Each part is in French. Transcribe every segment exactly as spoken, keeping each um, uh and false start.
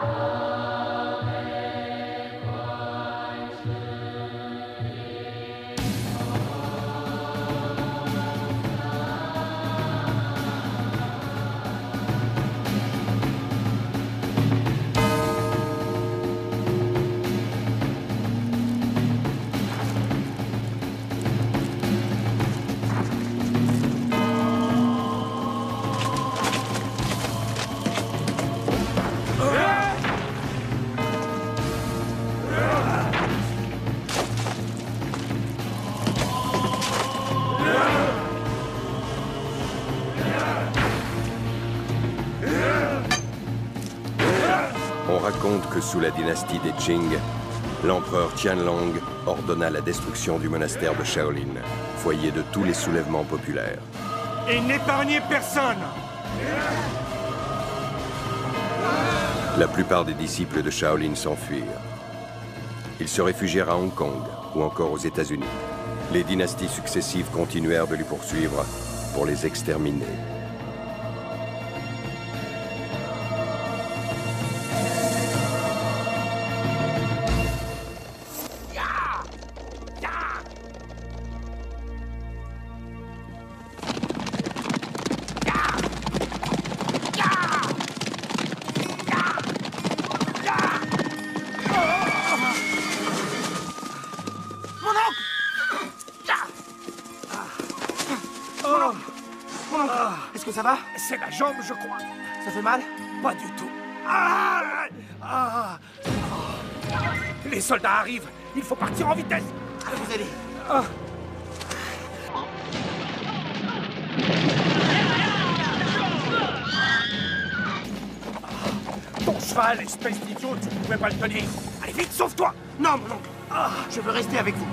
On raconte que sous la dynastie des Qing, l'empereur Qianlong ordonna la destruction du monastère de Shaolin, foyer de tous les soulèvements populaires. Et n'épargnez personne! La plupart des disciples de Shaolin s'enfuirent. Ils se réfugièrent à Hong Kong ou encore aux États-Unis. Les dynasties successives continuèrent de les poursuivre pour les exterminer. Est-ce que ça va? C'est la jambe, je crois. Ça fait mal? Pas du tout. Ah, ah, ah. Les soldats arrivent. Il faut partir en vitesse. Je vais vous aider. Ah. Ton cheval, espèce d'idiot, tu ne pouvais pas le tenir. Allez vite, sauve-toi. Non, mon oncle. Ah, je veux rester avec vous.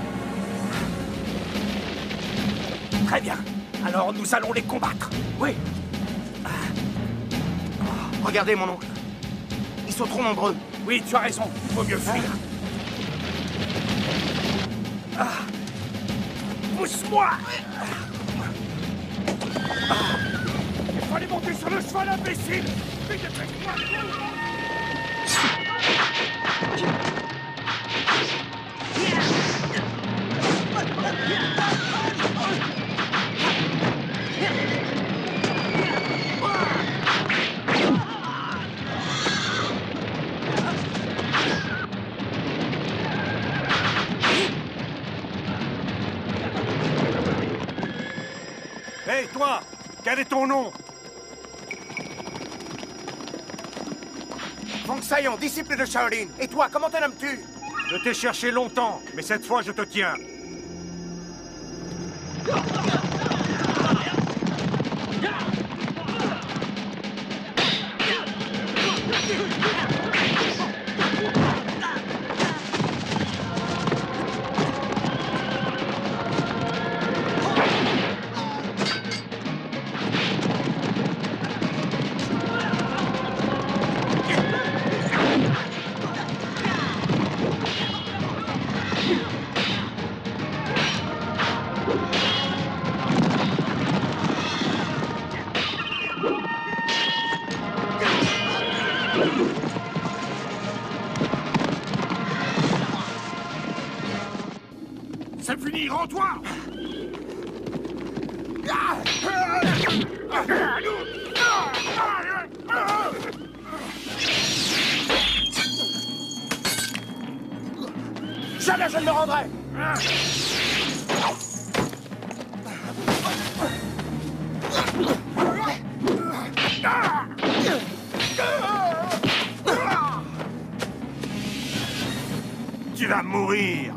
Très bien. Alors nous allons les combattre. Oui. Regardez, mon oncle. Ils sont trop nombreux. Oui, tu as raison. Il vaut mieux fuir. Ah. Pousse-moi. Ah. Il fallait monter sur le cheval, imbécile. Mais dépêche-toi. Hé, hey, toi! Quel est ton nom? Feng Saillon, disciple de Shaolin. Et toi, comment te nommes-tu? Je t'ai cherché longtemps, mais cette fois, je te tiens. C'est fini, rends-toi! Jamais je ne me rendrai! Tu vas mourir!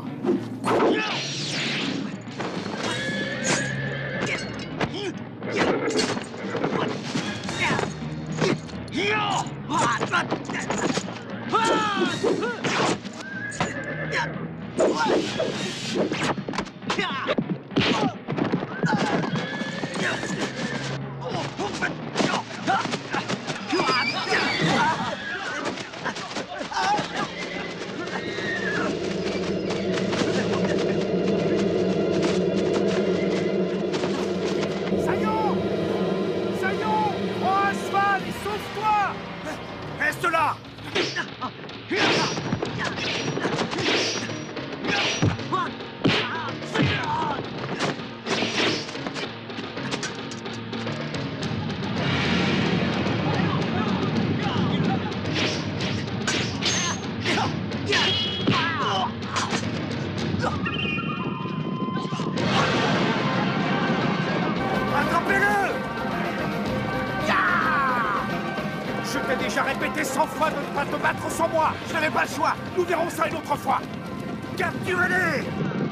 Reste là! Déjà répété cent fois de ne pas te battre sans moi. Je n'avais pas le choix. Nous verrons ça une autre fois. Capturez-les!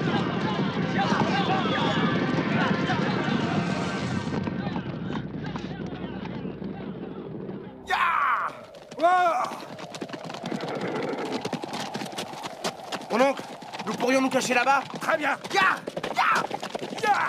Ya! Oh! Mon oncle, nous pourrions nous cacher là-bas? Très bien. Ya! Ya! Ya!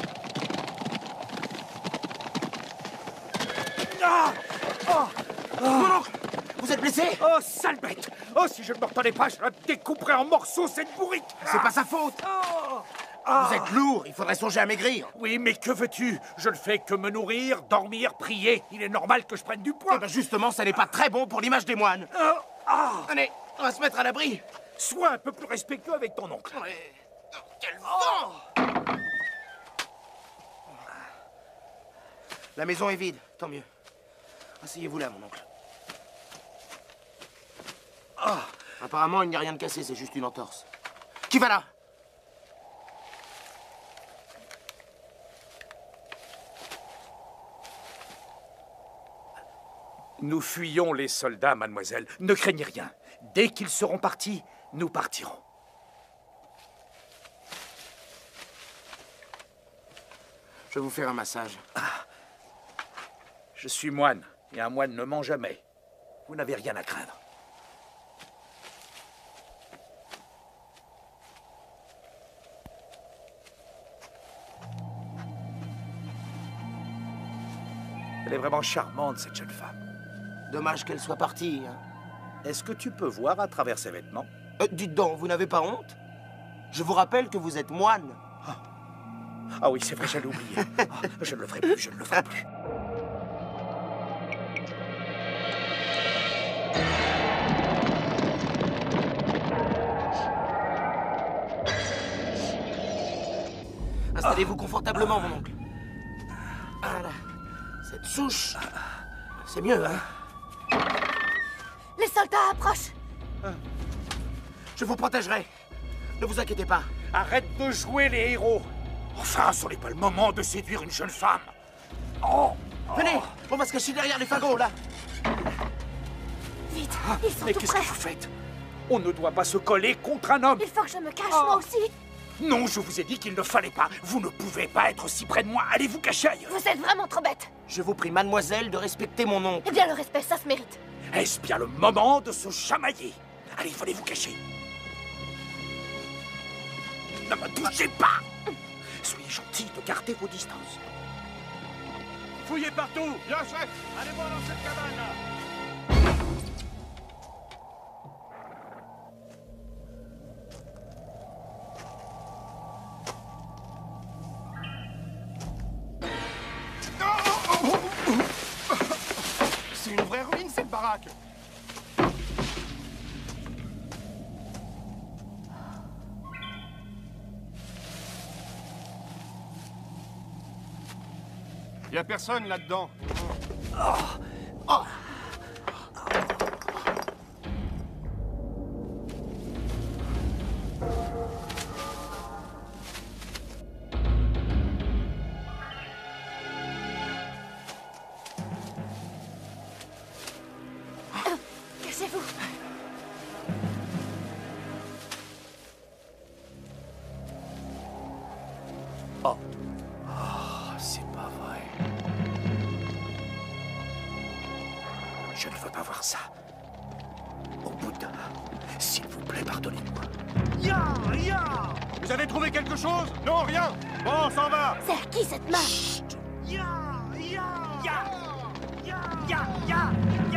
Ah! Oh! Mon oncle, vous êtes blessé? Oh, sale bête! Oh, si je ne me retenais pas, je la découperais en morceaux, cette bourrique! C'est pas sa faute! Oh! Ah! Vous êtes lourd, il faudrait songer à maigrir. Oui, mais que veux-tu? Je ne fais que me nourrir, dormir, prier. Il est normal que je prenne du poids. Eh ben justement, ça n'est pas très bon pour l'image des moines. Oh! Ah! Allez, on va se mettre à l'abri. Sois un peu plus respectueux avec ton oncle. Ouais. Oh, quel vent! La maison est vide, tant mieux. Asseyez-vous là, mon oncle. Ah, apparemment, il n'y a rien de cassé, c'est juste une entorse. Qui va là? Nous fuyons les soldats, mademoiselle. Ne craignez rien. Dès qu'ils seront partis, nous partirons. Je vais vous faire un massage. Ah. Je suis moine, et un moine ne ment jamais. Vous n'avez rien à craindre. Elle est vraiment charmante, cette jeune femme. Dommage qu'elle soit partie. Hein. Est-ce que tu peux voir à travers ses vêtements? euh, Dites donc, vous n'avez pas honte? Je vous rappelle que vous êtes moine. Ah, ah oui, c'est vrai, j'allais oublier. Ah, je ne le ferai plus, je ne le ferai plus. Installez-vous confortablement, mon oncle. Voilà. Cette souche, c'est mieux, hein? Les soldats approchent. Je vous protégerai. Ne vous inquiétez pas. Arrête de jouer les héros. Enfin, ce n'est pas le moment de séduire une jeune femme. Oh, Venez, on va se cacher derrière les fagots, là. Vite, ils sont mais tout qu'est-ce près. que vous faites? On ne doit pas se coller contre un homme. Il faut que je me cache, Oh. moi aussi. Non, je vous ai dit qu'il ne fallait pas. Vous ne pouvez pas être si près de moi. Allez vous cacher ailleurs. Vous êtes vraiment trop bête. Je vous prie, mademoiselle, de respecter mon oncle. Eh bien, le respect, ça se mérite. Est-ce bien le moment de se chamailler? Allez, il fallait vous cacher. Ne me touchez pas. Soyez gentils de garder vos distances. Fouillez partout! Bien, chef! Allez voir dans cette cabane, là! C'est une vraie ruine, cette baraque! Y a personne là-dedans. Cachez-vous. Oh. Oh, c'est pas vrai. Je ne veux pas voir ça. Au Bouddha, s'il vous plaît, pardonnez-moi. Ya! Ya! Vous avez trouvé quelque chose? Non, rien! Bon, on s'en va! C'est à qui cette main? Chut! Ya! Ya! Ya! Ya! Ya! Ya! Ya!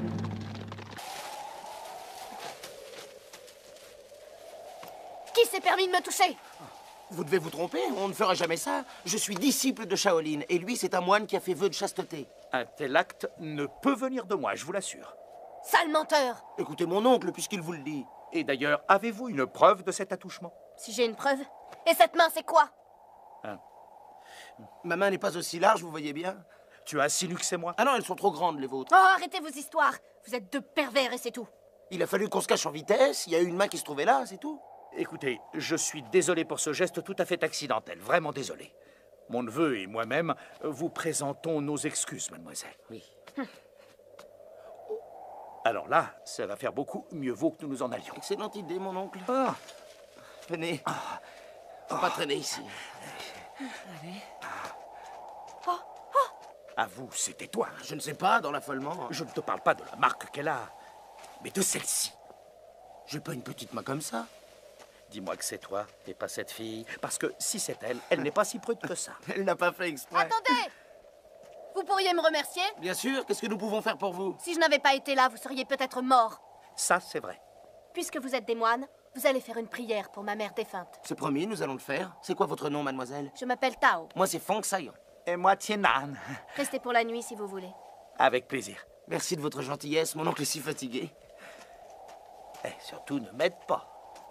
Qui s'est permis de me toucher? Vous devez vous tromper, on ne fera jamais ça. Je suis disciple de Shaolin, et lui, c'est un moine qui a fait vœu de chasteté. Un tel acte ne peut venir de moi, je vous l'assure. Sale menteur! Écoutez mon oncle, puisqu'il vous le dit. Et d'ailleurs, avez-vous une preuve de cet attouchement? Si j'ai une preuve. Et cette main, c'est quoi? Hein? Ma main n'est pas aussi large, vous voyez bien. Tu as insinué que c'est moi? Ah non, elles sont trop grandes, les vôtres. Oh, arrêtez vos histoires! Vous êtes deux pervers et c'est tout. Il a fallu qu'on se cache en vitesse, il y a eu une main qui se trouvait là, c'est tout. Écoutez, je suis désolé pour ce geste tout à fait accidentel, vraiment désolé. Mon neveu et moi-même vous présentons nos excuses, mademoiselle. Oui. Alors là, ça va faire beaucoup mieux vaut que nous nous en allions. Excellente idée, mon oncle. Ah. Venez. Faut pas traîner ici. À vous, c'était toi. Je ne sais pas, dans l'affolement. Je ne te parle pas de la marque qu'elle a, mais de celle-ci. J'ai pas une petite main comme ça. Dis-moi que c'est toi et pas cette fille, parce que si c'est elle, elle n'est pas si prude que ça. Elle n'a pas fait exprès. Attendez! Vous pourriez me remercier? Bien sûr, qu'est-ce que nous pouvons faire pour vous? Si je n'avais pas été là, vous seriez peut-être mort. Ça, c'est vrai. Puisque vous êtes des moines, vous allez faire une prière pour ma mère défunte. C'est promis, nous allons le faire. C'est quoi votre nom, mademoiselle? Je m'appelle Tao. Moi, c'est Fang Sayan. Et moi, Tienan. Restez pour la nuit si vous voulez. Avec plaisir. Merci de votre gentillesse, mon oncle est si fatigué. Et surtout, ne m'aide pas.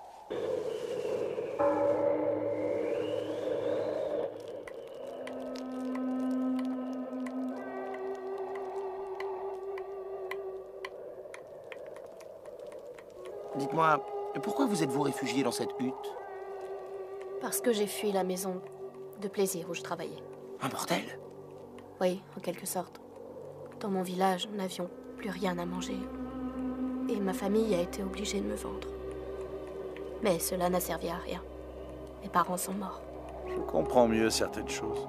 Dites-moi, pourquoi vous êtes-vous réfugié dans cette hutte? Parce que j'ai fui la maison de plaisir où je travaillais. Un bordel? Oui, en quelque sorte. Dans mon village, nous n'avions plus rien à manger. Et ma famille a été obligée de me vendre. Mais cela n'a servi à rien. Mes parents sont morts. Je comprends mieux certaines choses.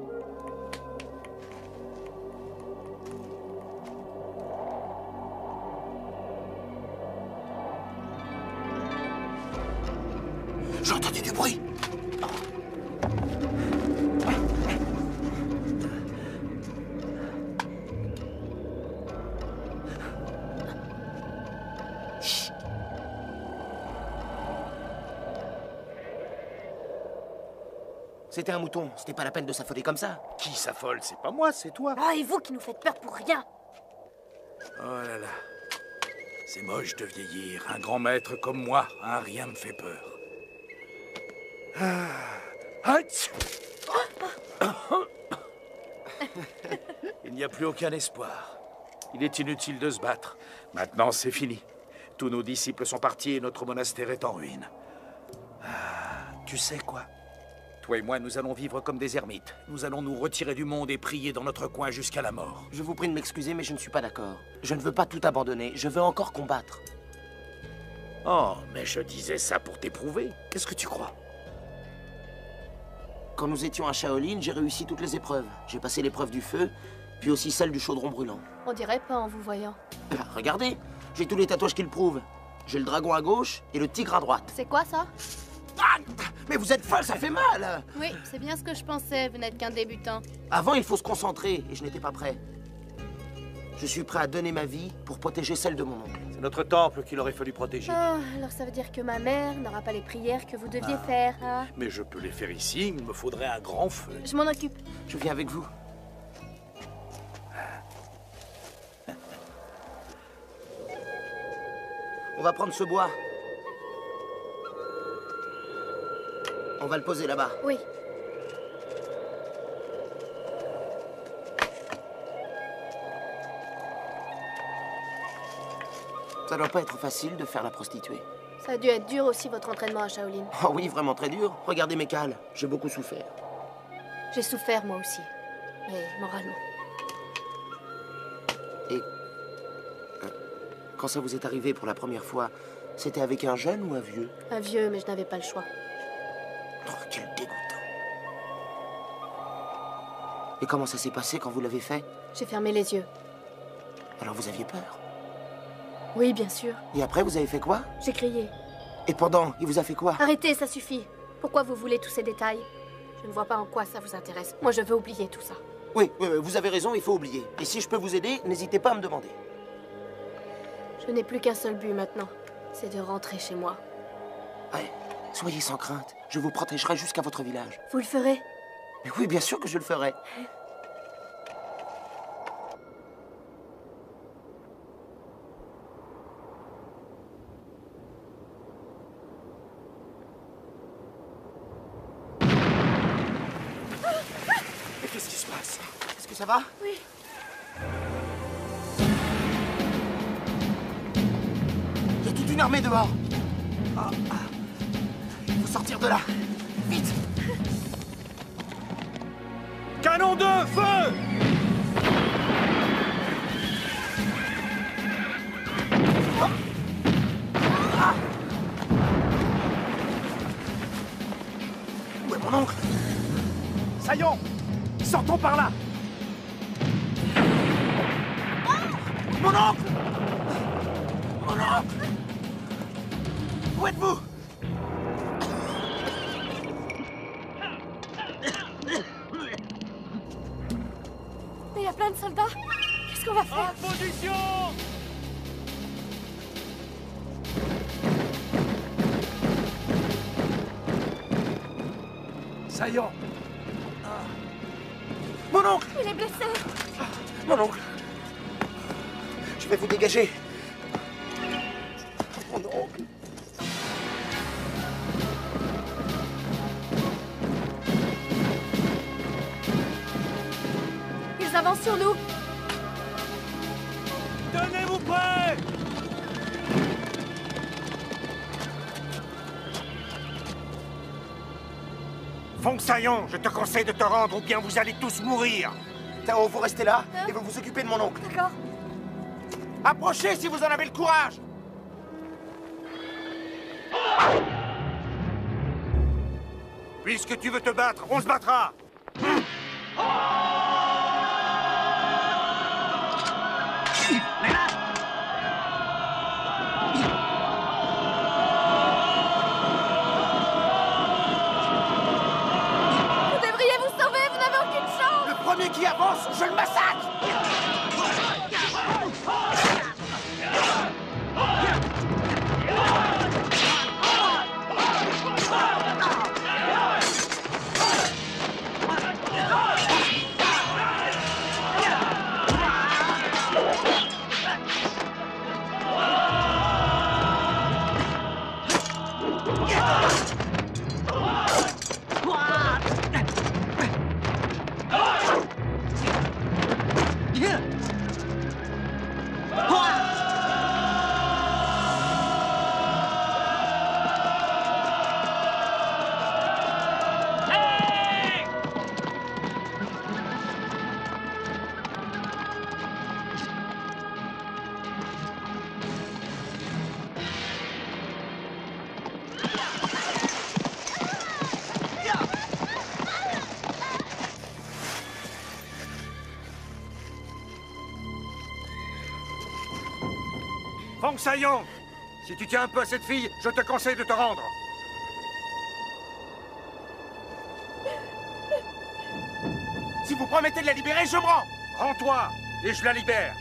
J'ai entendu du bruit. Chut. C'était un mouton, c'était pas la peine de s'affoler comme ça. Qui s'affole? C'est pas moi, c'est toi. Ah, et vous qui nous faites peur pour rien! Oh là là. C'est moche de vieillir. Un grand maître comme moi, hein, rien me fait peur. Ah. Hatch. Il n'y a plus aucun espoir. Il est inutile de se battre. Maintenant, c'est fini. Tous nos disciples sont partis et notre monastère est en ruine. Ah, tu sais quoi? Toi et moi, nous allons vivre comme des ermites. Nous allons nous retirer du monde et prier dans notre coin jusqu'à la mort. Je vous prie de m'excuser, mais je ne suis pas d'accord. Je ne veux pas tout abandonner, je veux encore combattre. Oh, mais je disais ça pour t'éprouver. Qu'est-ce que tu crois? Quand nous étions à Shaolin, j'ai réussi toutes les épreuves. J'ai passé l'épreuve du feu, puis aussi celle du chaudron brûlant. On dirait pas en vous voyant. Ah, regardez, j'ai tous les tatouages qui le prouvent. J'ai le dragon à gauche et le tigre à droite. C'est quoi ça? Ah, mais vous êtes folle, ça fait mal! Oui, c'est bien ce que je pensais, vous n'êtes qu'un débutant. Avant, il faut se concentrer, et je n'étais pas prêt. Je suis prêt à donner ma vie pour protéger celle de mon oncle. C'est notre temple qu'il aurait fallu protéger. Ah, alors ça veut dire que ma mère n'aura pas les prières que vous deviez Ah. faire, hein? Mais je peux les faire ici, il me faudrait un grand feu. Je m'en occupe. Je viens avec vous. On va prendre ce bois. On va le poser là-bas. Oui. Ça doit pas être facile de faire la prostituée. Ça a dû être dur aussi votre entraînement à Shaolin. Oh oui, vraiment très dur. Regardez mes cales. J'ai beaucoup souffert. J'ai souffert moi aussi, mais moralement. Et euh, quand ça vous est arrivé pour la première fois, c'était avec un jeune ou un vieux? Un vieux, mais je n'avais pas le choix. Oh, quel dégoûtant. Et comment ça s'est passé quand vous l'avez fait? J'ai fermé les yeux. Alors vous aviez peur? Oui, bien sûr. Et après, vous avez fait quoi? J'ai crié. Et pendant, il vous a fait quoi? Arrêtez, ça suffit. Pourquoi vous voulez tous ces détails? Je ne vois pas en quoi ça vous intéresse. Moi, je veux oublier tout ça. Oui, oui, oui, vous avez raison, il faut oublier. Et si je peux vous aider, n'hésitez pas à me demander. Je n'ai plus qu'un seul but maintenant. C'est de rentrer chez moi. Ouais, soyez sans crainte. Je vous protégerai jusqu'à votre village. Vous le ferez? Mais oui, bien sûr que je le ferai. Ça va? Oui. Il y a toute une armée dehors. Ah, ah. Il faut sortir de là. Vite! Canon de feu! Où est mon oncle? Saillons! Sortons par là! Mon oncle! Mon oncle! Où êtes-vous? Mais il y a plein de soldats. Qu'est-ce qu'on va faire? En position! Saillons! Mon oncle! Il est blessé. Mon oncle! Je vais vous dégager. Mon oncle! Ils avancent sur nous. Tenez-vous prêts! Fong Saillon, je te conseille de te rendre ou bien vous allez tous mourir. Tao, vous restez là Hein? et vous vous occupez de mon oncle. D'accord. Approchez si vous en avez le courage! Puisque tu veux te battre, on se battra. Vous devriez vous sauver, vous n'avez aucune chance. Le premier qui avance, je le massacre! Fong Saillon, si tu tiens un peu à cette fille, je te conseille de te rendre. Si vous promettez de la libérer, je me rends! Rends-toi et je la libère.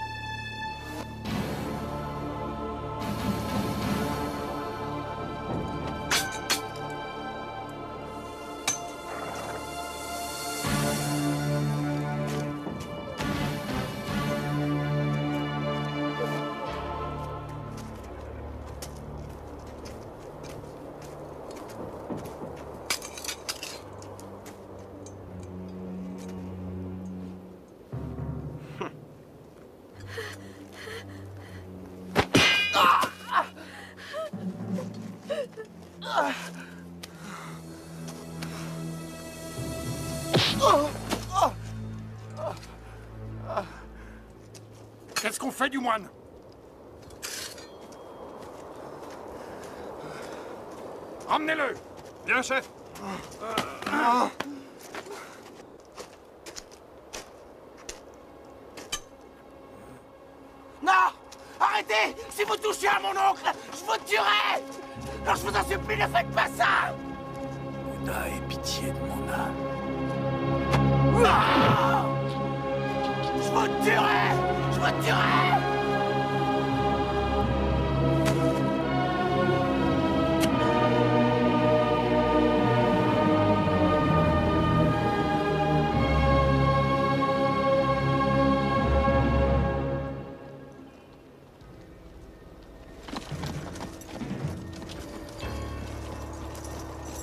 Qu'est-ce qu'on fait du moine? Ramenez-le! Bien, chef! Non! Arrêtez! Si vous touchez à mon oncle, je vous tuerai! Non, je vous en supplie, ne faites pas ça! Bouddha, aie pitié de mon âme. Non! Je vous tuerai! Je vous tuerai!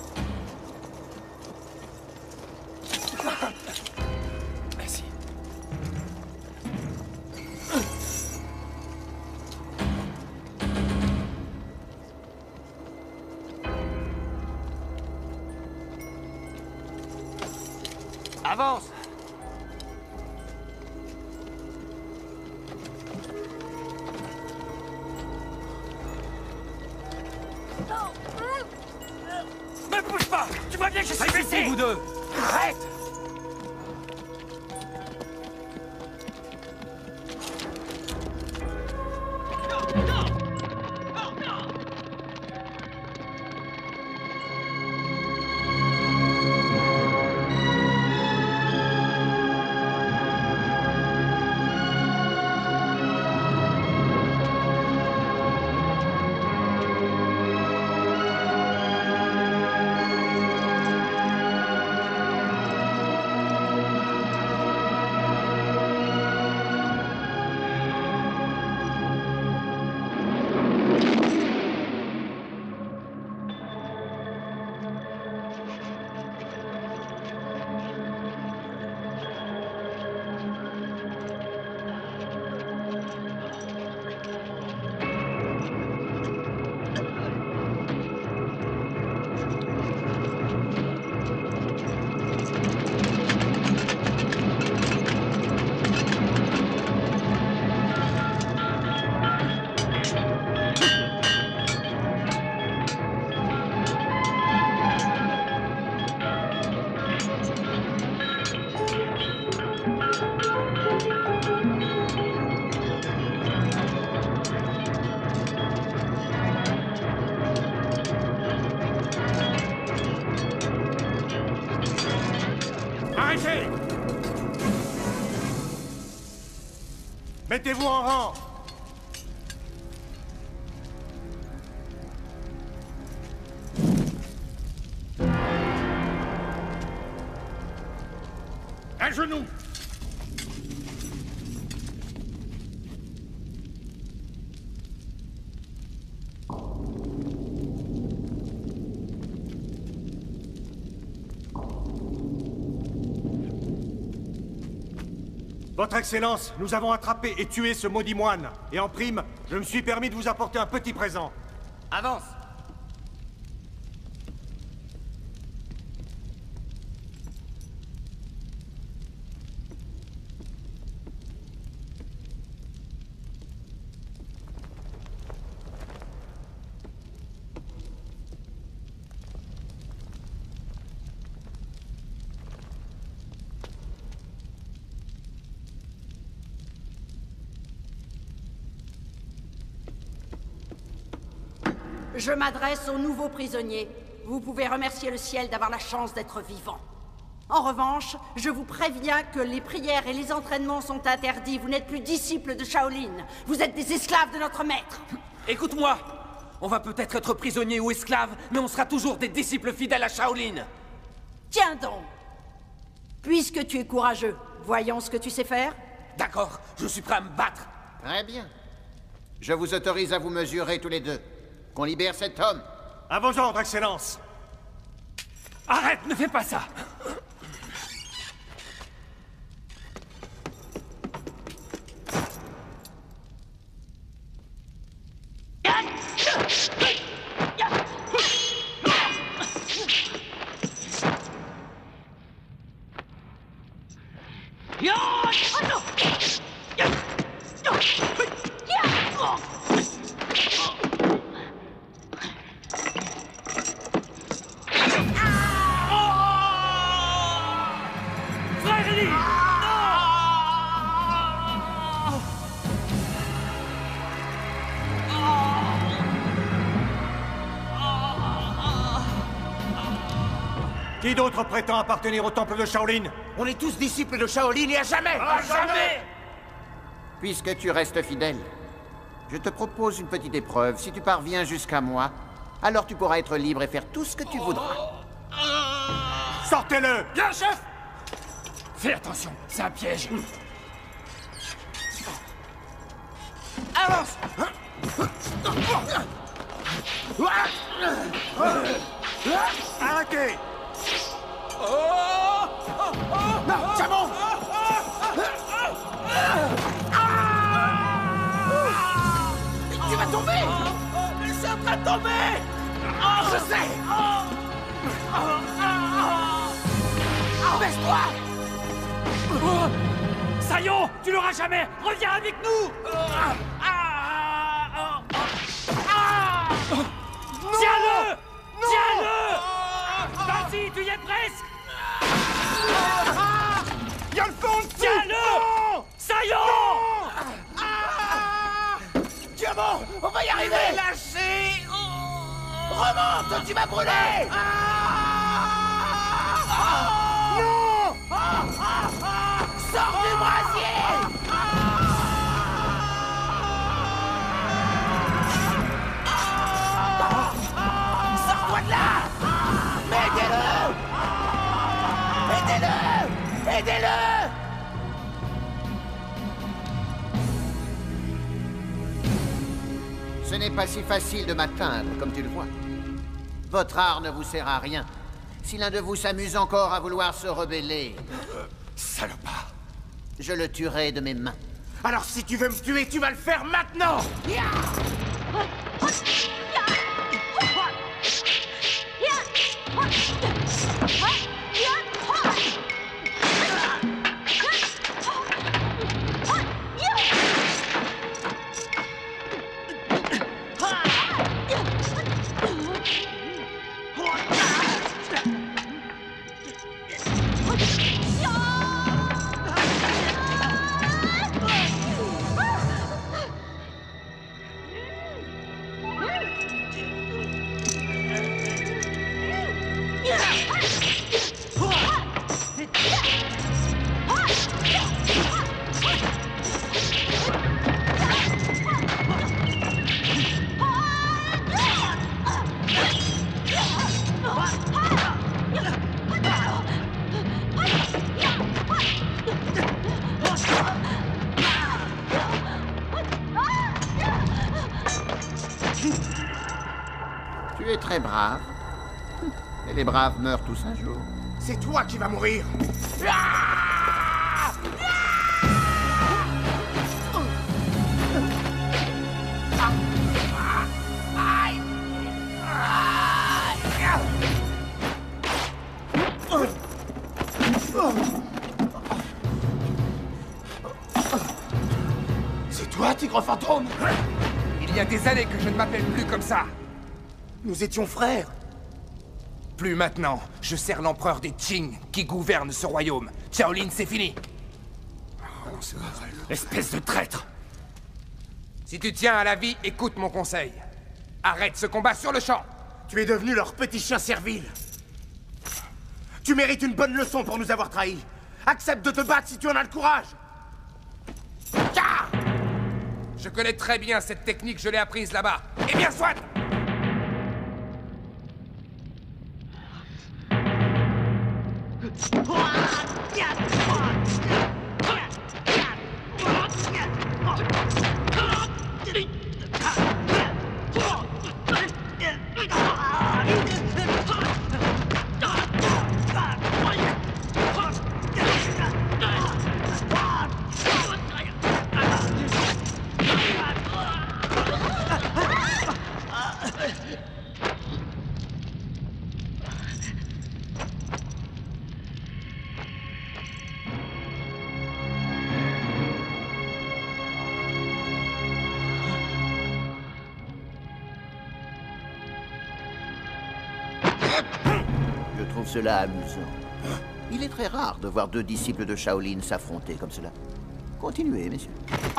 Merci. Avance! Ne bouge pas! Tu vois bien que je suis blessé! vous deux! Arrête! Arrêtez! Mettez-vous en rang! À genoux! Votre Excellence, nous avons attrapé et tué ce maudit moine. Et en prime, je me suis permis de vous apporter un petit présent. Avance! Je m'adresse aux nouveaux prisonniers. Vous pouvez remercier le ciel d'avoir la chance d'être vivant. En revanche, je vous préviens que les prières et les entraînements sont interdits. Vous n'êtes plus disciples de Shaolin. Vous êtes des esclaves de notre maître. Écoute-moi! On va peut-être être prisonniers ou esclaves, mais on sera toujours des disciples fidèles à Shaolin! Tiens donc! Puisque tu es courageux, voyons ce que tu sais faire. D'accord, je suis prêt à me battre! Très bien. Je vous autorise à vous mesurer tous les deux. Qu'on libère cet homme. À vos ordres, Excellence! Arrête, ne fais pas ça! Qui d'autre prétend appartenir au temple de Shaolin? On est tous disciples de Shaolin et à jamais! À jamais! Puisque tu restes fidèle, je te propose une petite épreuve. Si tu parviens jusqu'à moi, alors tu pourras être libre et faire tout ce que tu voudras. Sortez-le! Bien, chef! Fais attention, c'est un piège. Avance! Arrêtez! Non, c'est bon! Tu vas tomber! Je suis en train de tomber! Je sais! Baisse-toi! Oh, Sayon, tu l'auras jamais. Reviens avec nous. Ah, ah, ah, ah. Tiens-le. Tiens-le. Vas-y, tu y es presque. Il y a le fond de Tiens-le. Sayon. Diamant, on va y arriver. Lâchez. Remonte, tu vas brûler. Non. Sors du brasier. Sors-toi de là. Aidez-le. Aidez-le. Aidez-le. Ce n'est pas si facile de m'atteindre, comme tu le vois. Votre art ne vous sert à rien. Si l'un de vous s'amuse encore à vouloir se rebeller... Euh, salopard. Je le tuerai de mes mains. Alors si tu veux me tuer, tu vas le faire maintenant. Tu es très brave. Et les braves meurent tous un jour. C'est toi qui vas mourir. C'est toi, tigre fantôme? Il y a des années que je ne m'appelle plus comme ça. Nous étions frères. Plus maintenant. Je sers l'empereur des Qing qui gouverne ce royaume. Shaolin, c'est fini. Espèce de traître. Si tu tiens à la vie, écoute mon conseil. Arrête ce combat sur le champ. Tu es devenu leur petit chien servile. Tu mérites une bonne leçon pour nous avoir trahis. Accepte de te battre si tu en as le courage. Car je connais très bien cette technique, je l'ai apprise là-bas. Eh bien, soit! Je trouve cela amusant. Il est très rare de voir deux disciples de Shaolin s'affronter comme cela. Continuez, messieurs.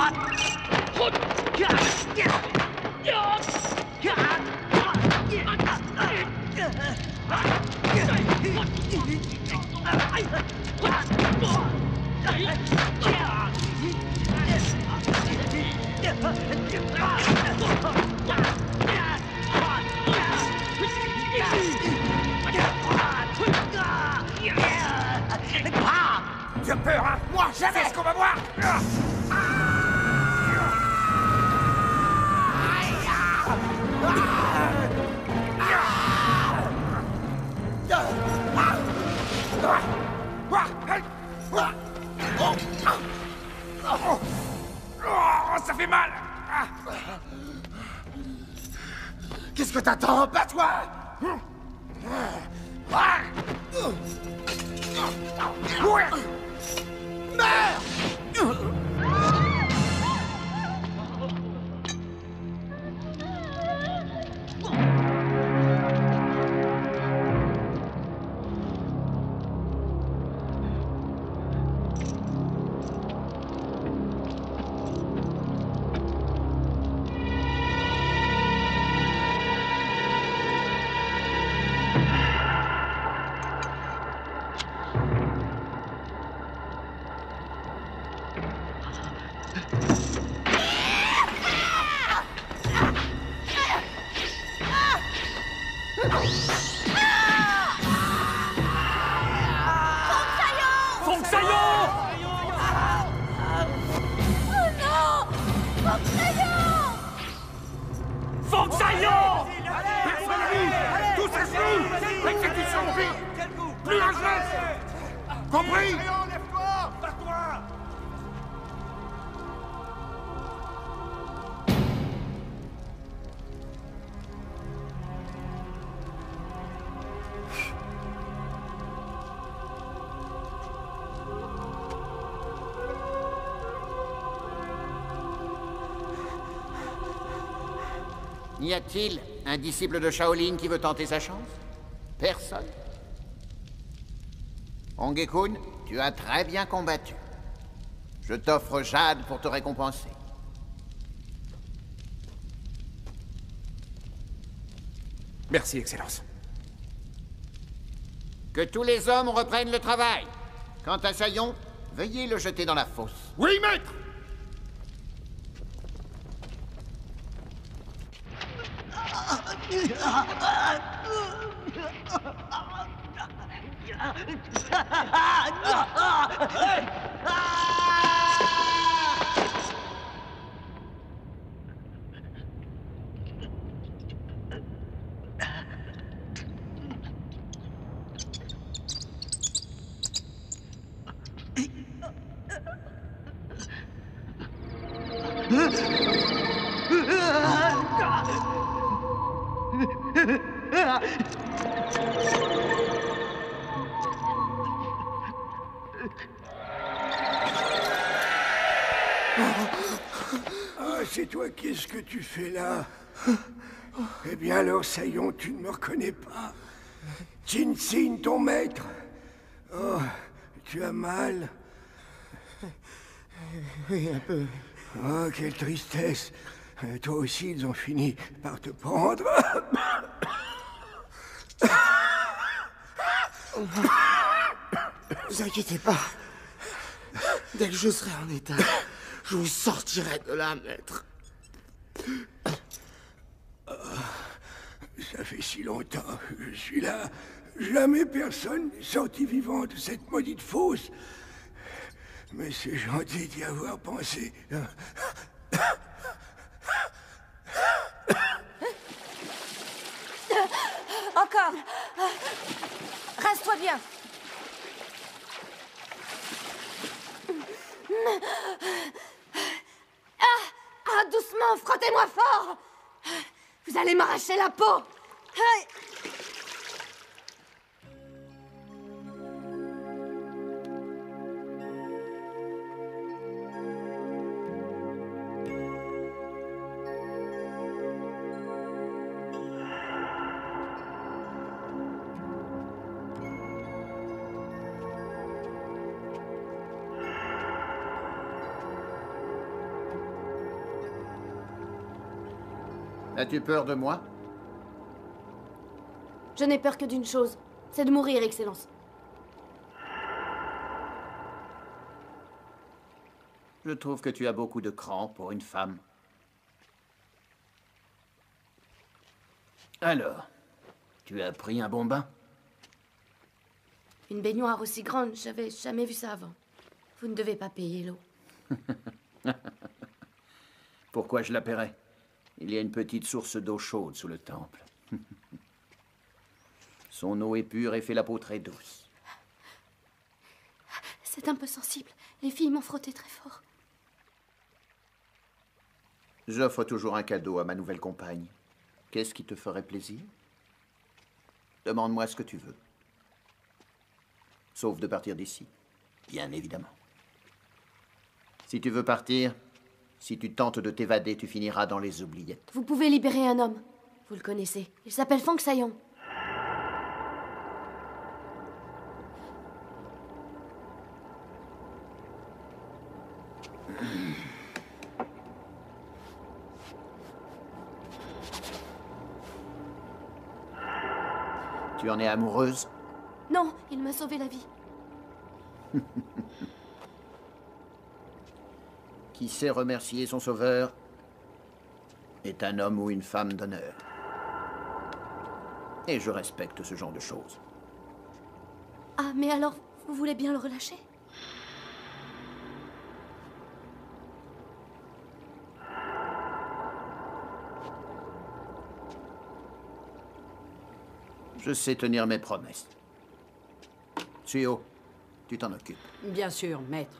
Tu as peur, hein? Moi, jamais! C'est ce qu'on va voir! Oh, ça fait mal! Qu'est-ce que t'attends? Bats-toi! Meurs! Y a-t-il un disciple de Shaolin qui veut tenter sa chance? Personne. Hongekun, tu as très bien combattu. Je t'offre Jade pour te récompenser. Merci, Excellence. Que tous les hommes reprennent le travail. Quant à Sayon, veuillez le jeter dans la fosse. Oui, maître! Ah, c'est toi, qu'est-ce que tu fais là? Eh bien alors, Sayon, tu ne me reconnais pas. Chin Sin, ton maître. Oh, tu as mal? Oui, un peu. Oh, quelle tristesse. Euh, Toi aussi, ils ont fini par te prendre. Vous inquiétez pas. Dès que je serai en état, je vous sortirai de là, maître. Ça fait si longtemps que je suis là. Jamais personne n'est sorti vivant de cette maudite fosse. Mais c'est gentil d'y avoir pensé. Encore. Reste-toi bien. Ah, ah, doucement, frottez-moi fort. Vous allez m'arracher la peau. As-tu peur de moi? Je n'ai peur que d'une chose, c'est de mourir, Excellence. Je trouve que tu as beaucoup de cran pour une femme. Alors, tu as pris un bon bain? Une baignoire aussi grande, j'avais jamais vu ça avant. Vous ne devez pas payer l'eau. Pourquoi je la paierais? Il y a une petite source d'eau chaude sous le temple. Son eau est pure et fait la peau très douce. C'est un peu sensible. Les filles m'ont frotté très fort. J'offre toujours un cadeau à ma nouvelle compagne. Qu'est-ce qui te ferait plaisir? Demande-moi ce que tu veux. Sauf de partir d'ici, bien évidemment. Si tu veux partir, si tu tentes de t'évader, tu finiras dans les oubliettes. Vous pouvez libérer un homme. Vous le connaissez. Il s'appelle Fang Sayon. Tu en es amoureuse? Non, il m'a sauvé la vie. Qui sait remercier son sauveur est un homme ou une femme d'honneur. Et je respecte ce genre de choses. Ah, mais alors, vous voulez bien le relâcher? Je sais tenir mes promesses. Suo, tu t'en occupes. Bien sûr, maître.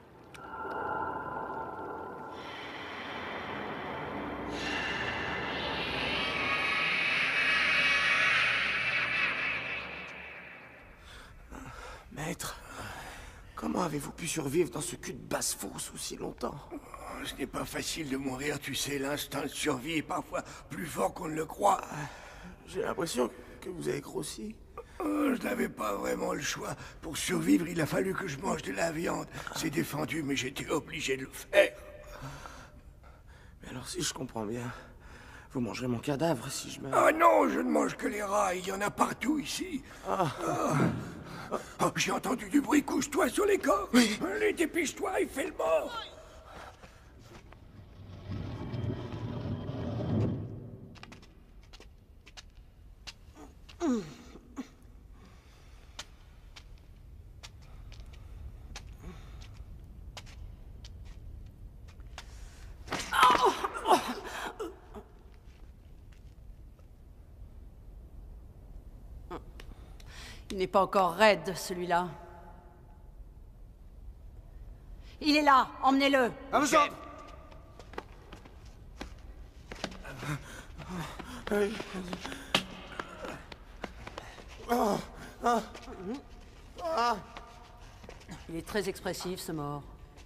Maître, comment avez-vous pu survivre dans ce cul de basse-fosse aussi longtemps? Oh, ce n'est pas facile de mourir, tu sais, l'instinct de survie est parfois plus fort qu'on ne le croit. J'ai l'impression que vous avez grossi. Oh, je n'avais pas vraiment le choix. Pour survivre, il a fallu que je mange de la viande. C'est défendu, mais j'étais obligé de le faire. Mais alors, si je comprends bien, vous mangerez mon cadavre si je meurs. Ah non, je ne mange que les rats, il y en a partout ici. Ah. Ah. Oh, j'ai entendu du bruit, couche-toi sur les corps. Oui. Allez, dépêche-toi et fais le mort. Mmh. Il n'est pas encore raide, celui-là. Il est là, emmenez-le. À vous autres. Il est très expressif, ce mort.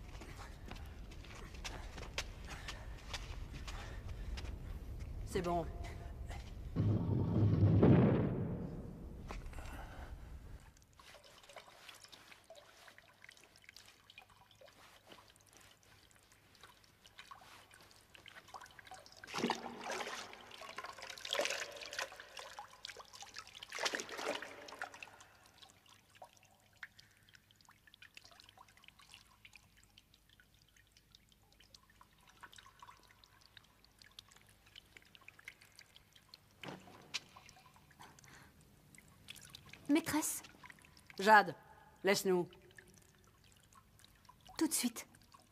C'est bon. Maîtresse. Jade, laisse-nous. Tout de suite.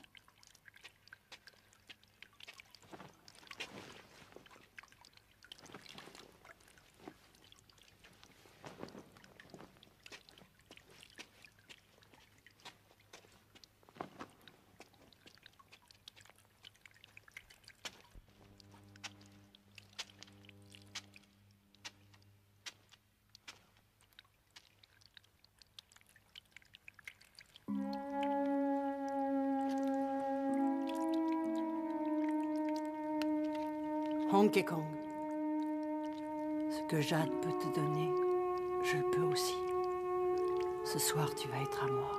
Honky Kong. Ce que Jade peut te donner, je le peux aussi. Ce soir, tu vas être à moi.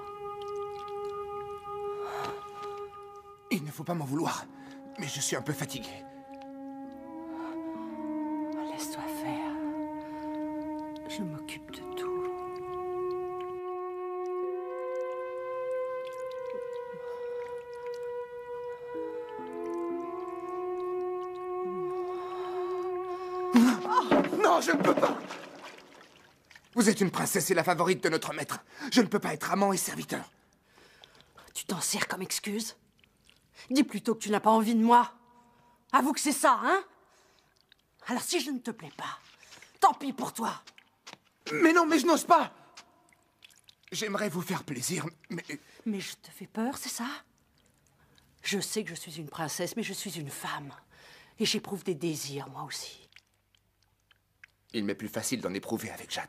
Il ne faut pas m'en vouloir, mais je suis un peu fatigué. Laisse-toi faire. Je m'occupe de tout. Non, je ne peux pas. Vous êtes une princesse et la favorite de notre maître. Je ne peux pas être amant et serviteur. Tu t'en sers comme excuse? Dis plutôt que tu n'as pas envie de moi. Avoue que c'est ça, hein? Alors si je ne te plais pas, tant pis pour toi. Mais non, mais je n'ose pas. J'aimerais vous faire plaisir, mais... Mais je te fais peur, c'est ça? Je sais que je suis une princesse, mais je suis une femme. Et j'éprouve des désirs, moi aussi. Il m'est plus facile d'en éprouver avec Jade.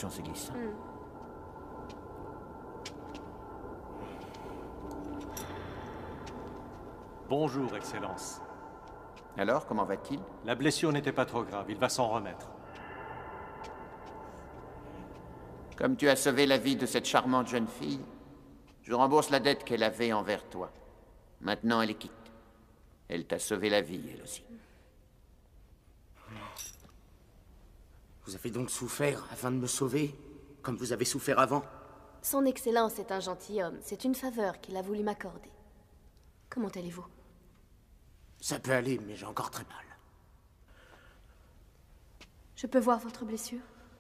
attention, c'est glissant. Mm. Bonjour, Excellence. Alors, comment va-t-il? La blessure n'était pas trop grave, il va s'en remettre. Comme tu as sauvé la vie de cette charmante jeune fille, je rembourse la dette qu'elle avait envers toi. Maintenant, elle est quitte. Elle t'a sauvé la vie, elle aussi. Vous avez donc souffert afin de me sauver, comme vous avez souffert avant? Son Excellence est un gentilhomme. C'est une faveur qu'il a voulu m'accorder. Comment allez-vous? Ça peut aller, mais j'ai encore très mal. Je peux voir votre blessure?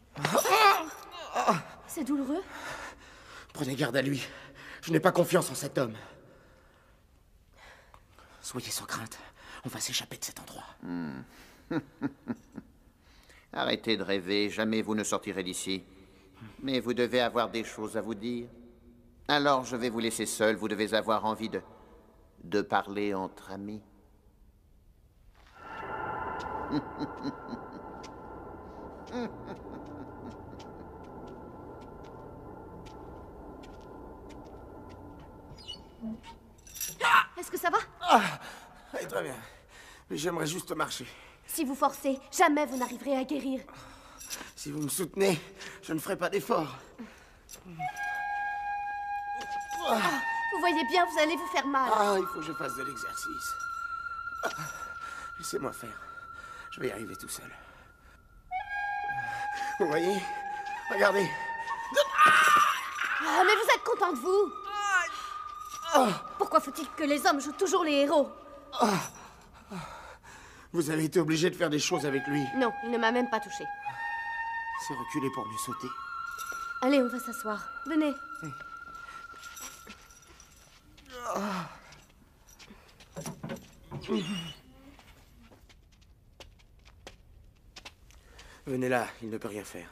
C'est douloureux? Prenez garde à lui. Je n'ai pas confiance en cet homme. Soyez sans crainte. On va s'échapper de cet endroit. Hmm. Arrêtez de rêver. Jamais vous ne sortirez d'ici. Mais vous devez avoir des choses à vous dire. Alors je vais vous laisser seul. Vous devez avoir envie de... de parler entre amis. Est-ce que ça va? Ah, très bien. Mais j'aimerais juste marcher. Si vous forcez, jamais vous n'arriverez à guérir. Si vous me soutenez, je ne ferai pas d'effort. Ah, vous voyez bien, vous allez vous faire mal. Ah, il faut que je fasse de l'exercice. Ah, laissez-moi faire. Je vais y arriver tout seul. Vous voyez? Regardez. Ah, mais vous êtes content de vous? Pourquoi faut-il que les hommes jouent toujours les héros? Vous avez été obligé de faire des choses avec lui. Non, il ne m'a même pas touché. C'est reculé pour mieux sauter. Allez, on va s'asseoir. Venez. Venez là, il ne peut rien faire.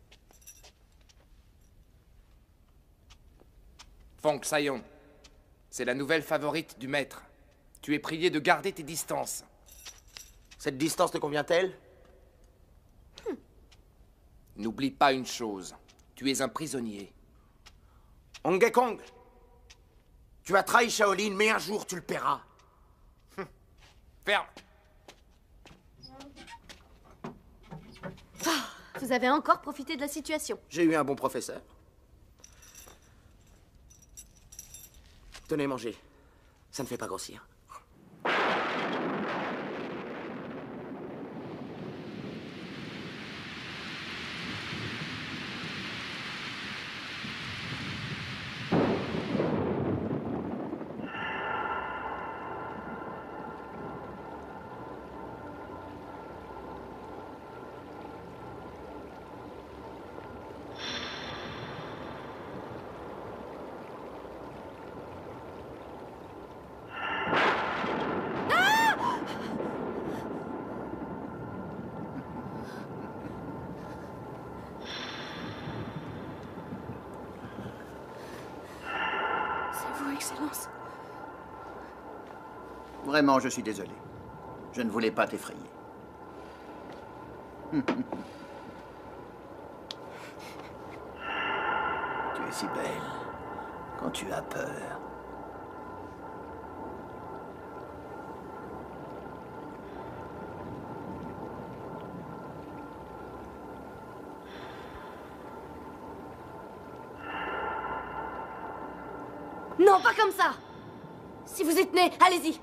Fong Sayon, c'est la nouvelle favorite du maître. Tu es prié de garder tes distances. Cette distance te convient-elle? hmm. N'oublie pas une chose. Tu es un prisonnier. Hong Kong, tu as trahi Shaolin, mais un jour tu le paieras. Hum. Ferme. Ah, vous avez encore profité de la situation. J'ai eu un bon professeur. Tenez, mangez. Ça ne fait pas grossir. Excellence. Vraiment, je suis désolé. Je ne voulais pas t'effrayer. Tu es si belle quand tu as peur. Non, pas comme ça! Si vous y tenez, allez-y!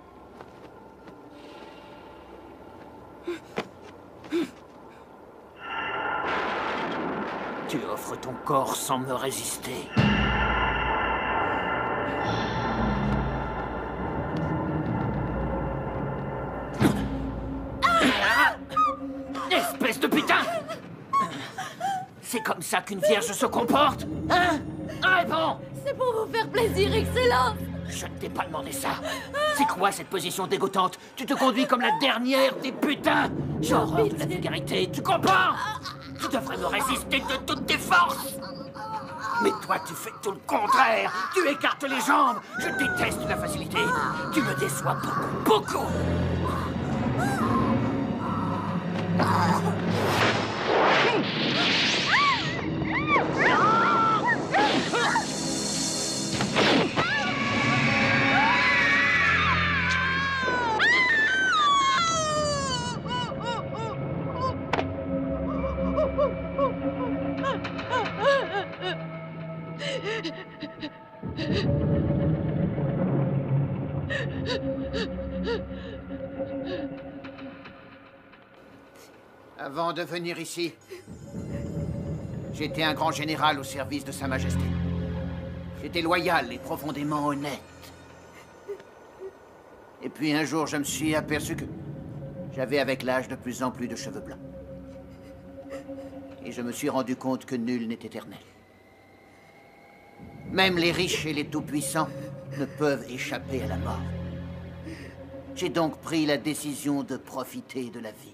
Tu offres ton corps sans me résister. Espèce de putain! C'est comme ça qu'une vierge se comporte? Hein? Réponds! C'est pour vous faire plaisir, Excellence! Je ne t'ai pas demandé ça. C'est quoi cette position dégoûtante? Tu te conduis comme la dernière des putains! J'ai horreur de la vulgarité, tu comprends? Tu devrais me résister de toutes tes forces! Mais toi, tu fais tout le contraire! Tu écartes les jambes! Je déteste la facilité! Tu me déçois beaucoup, beaucoup! Avant de venir ici, j'étais un grand général au service de Sa Majesté. J'étais loyal et profondément honnête. Et puis un jour, je me suis aperçu que j'avais avec l'âge de plus en plus de cheveux blancs. Et je me suis rendu compte que nul n'est éternel. Même les riches et les tout-puissants ne peuvent échapper à la mort. J'ai donc pris la décision de profiter de la vie.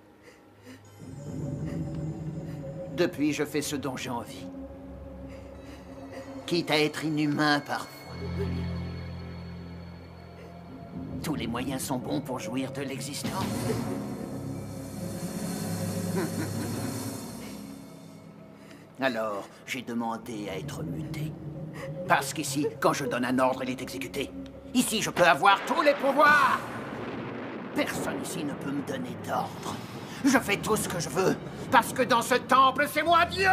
Depuis, je fais ce dont j'ai envie. Quitte à être inhumain parfois. Tous les moyens sont bons pour jouir de l'existence. Alors, j'ai demandé à être muté. Parce qu'ici, quand je donne un ordre, il est exécuté. Ici, je peux avoir tous les pouvoirs. Personne ici ne peut me donner d'ordre. Je fais tout ce que je veux, parce que dans ce temple, c'est moi Dieu.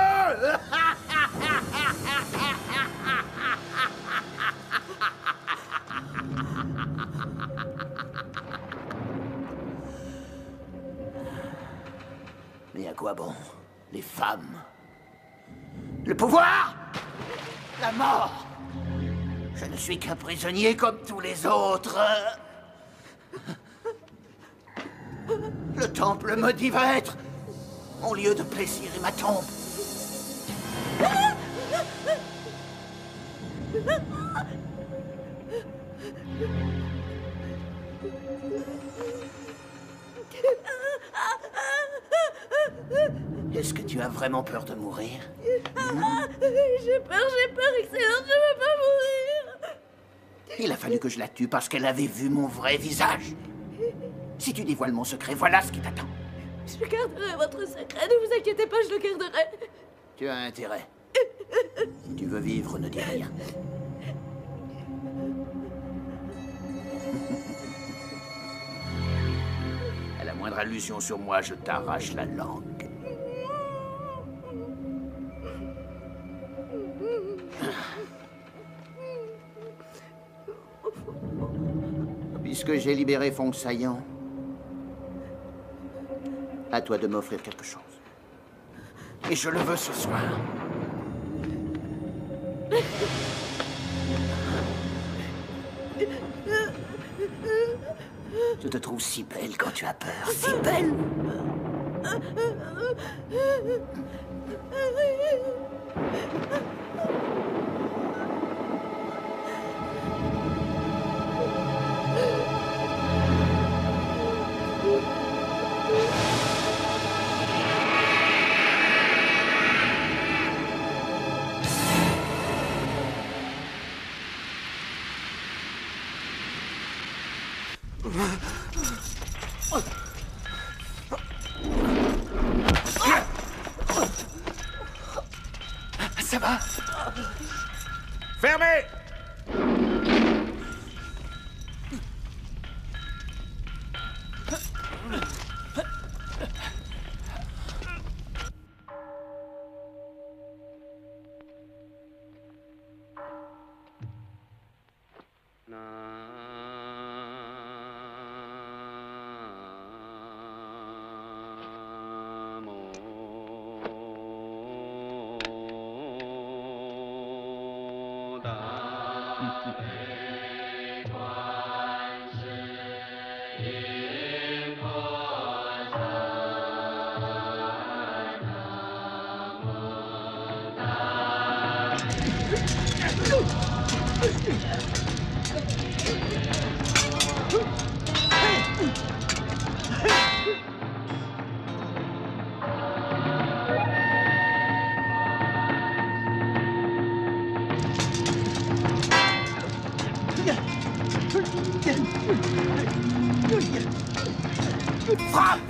Mais à quoi bon? Les femmes? Le pouvoir? La mort? Je ne suis qu'un prisonnier comme tous les autres. Le temple maudit va être mon lieu de plaisir et ma tombe. Est-ce que tu as vraiment peur de mourir? Hmm? J'ai peur, j'ai peur, Excellence, je veux pas mourir. Il a fallu que je la tue parce qu'elle avait vu mon vrai visage. Si tu dévoiles mon secret, voilà ce qui t'attend. Je garderai votre secret, ne vous inquiétez pas, je le garderai. Tu as intérêt. Si tu veux vivre, ne dis rien. À la moindre allusion sur moi, je t'arrache la langue. Puisque j'ai libéré Fong Saillant, à toi de m'offrir quelque chose. Et je le veux ce soir. Je te trouve si belle quand tu as peur, si belle. Ça va? Fermez! Frappe!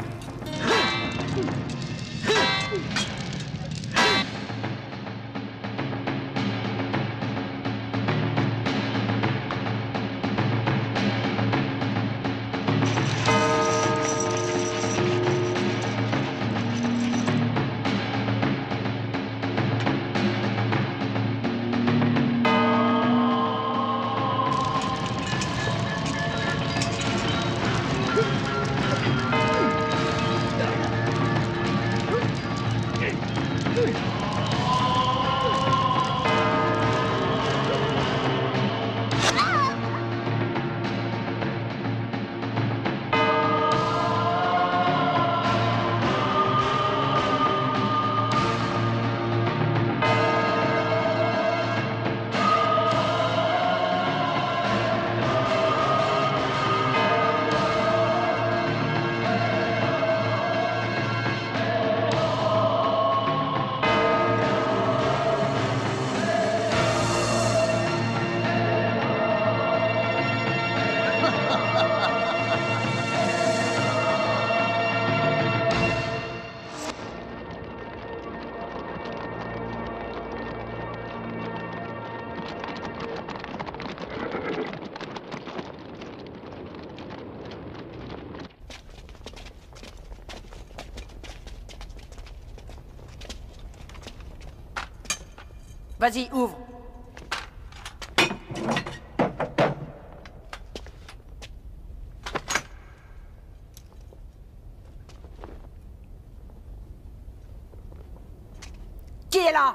Vas-y, ouvre. Qui est là?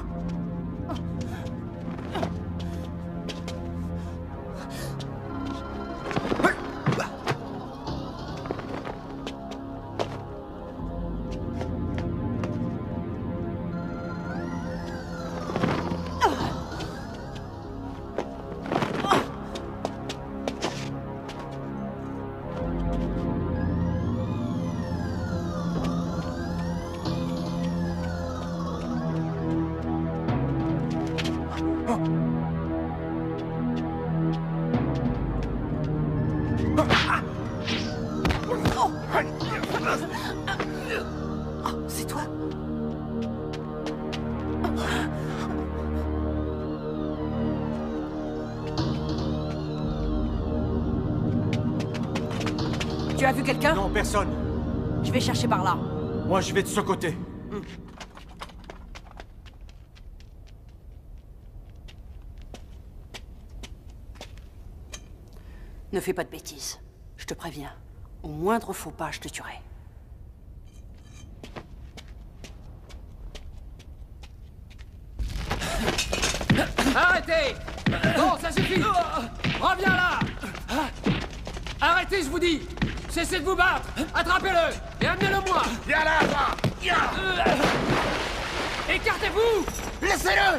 C'est toi? Tu as vu quelqu'un? Non, personne. Je vais chercher par là. Moi, je vais de ce côté. Ne fais pas de bêtises. Je te préviens. Au moindre faux pas, je te tuerai. Arrêtez! Bon, ça suffit! Reviens là! Arrêtez, je vous dis! Cessez de vous battre! Attrapez-le! Et amenez-le-moi! Viens là, va! Écartez-vous! Laissez-le!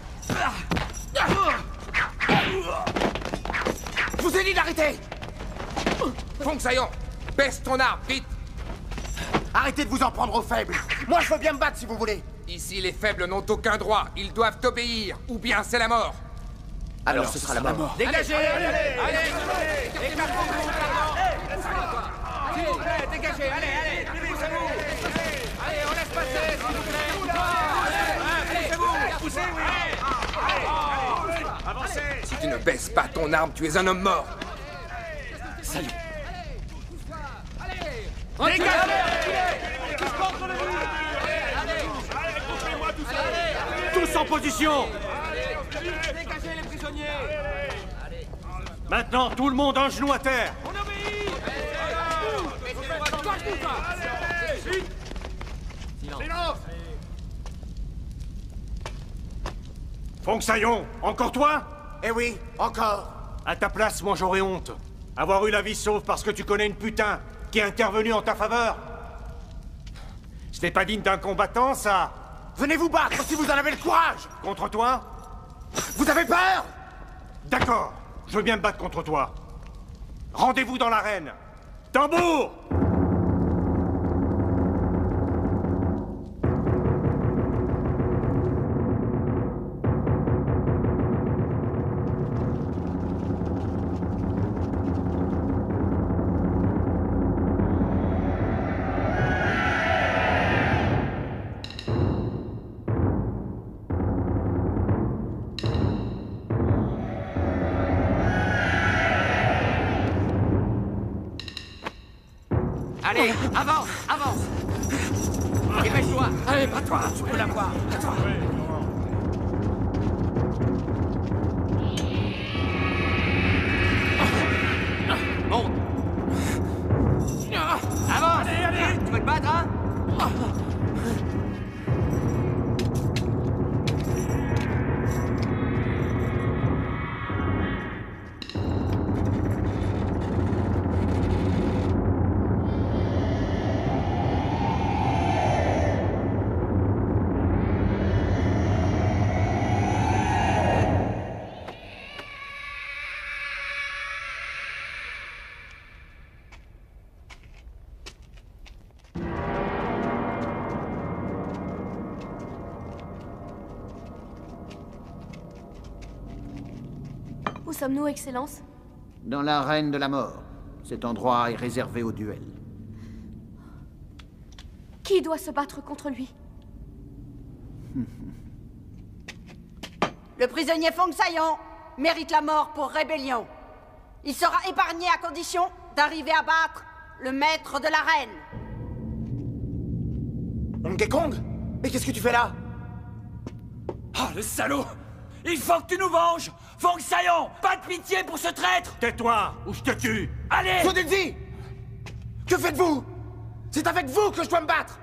Je vous ai dit d'arrêter! Fong Saillon, baisse ton arme, vite! Arrêtez de vous en prendre aux faibles! Moi, je veux bien me battre si vous voulez! Ici, les faibles n'ont aucun droit. Ils doivent obéir, ou bien c'est la mort. Alors, Alors ce sera la mort. mort. Dégagez! Allez, allez, allez, allez, allez, s'il vous plaît, dégagez, allez, allez, poussez-vous! Allez, on laisse passer, s'il vous plaît! Allez, poussez-vous! Poussez, oui! Allez, avancez! Si tu ne baisses pas ton arme, tu es un homme mort. Salut! Allez! Dégagez! Tous en position! Dégagez les prisonniers! Maintenant, tout le monde un genou à terre! On obéit! Silence! Fong Saillon, encore toi? Eh oui, encore. À ta place, moi j'aurais honte. Avoir eu la vie sauve parce que tu connais une putain qui est intervenue en ta faveur. Ce n'est pas digne d'un combattant, ça. Venez vous battre si vous en avez le courage! Contre toi? Vous avez peur? D'accord, je veux bien me battre contre toi. Rendez-vous dans l'arène. Tambour! Allez, avance, avance! Dépêche-toi! Allez, pas toi, tu peux l'avoir! Toi. Monte! Avance! Allez, allez! Tu veux te battre, hein? Où sommes-nous, Excellence? Dans l'arène de la mort. Cet endroit est réservé au duel. Qui doit se battre contre lui? Le prisonnier Fong Saillon mérite la mort pour rébellion. Il sera épargné à condition d'arriver à battre le maître de l'arène. Hong Kong? Mais qu'est-ce que tu fais là? Oh, le salaud! Il faut que tu nous venges! Fong Saillon! Pas de pitié pour ce traître! Tais-toi, ou je te tue! Allez! Sodunzi! Que faites-vous? C'est avec vous que je dois me battre!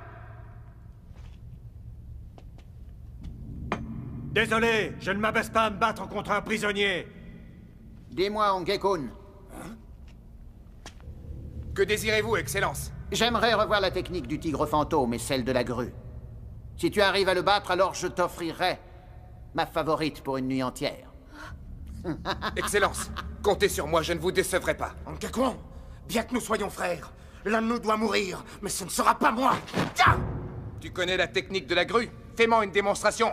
Désolé, je ne m'abaisse pas à me battre contre un prisonnier. Dis-moi, Ongekun. Que désirez-vous, Excellence? J'aimerais revoir la technique du tigre fantôme et celle de la grue. Si tu arrives à le battre, alors je t'offrirai ma favorite pour une nuit entière. Excellence, comptez sur moi, je ne vous décevrai pas. Ongekun, bien que nous soyons frères, l'un de nous doit mourir, mais ce ne sera pas moi. Tiens! Tu connais la technique de la grue? Fais-moi une démonstration.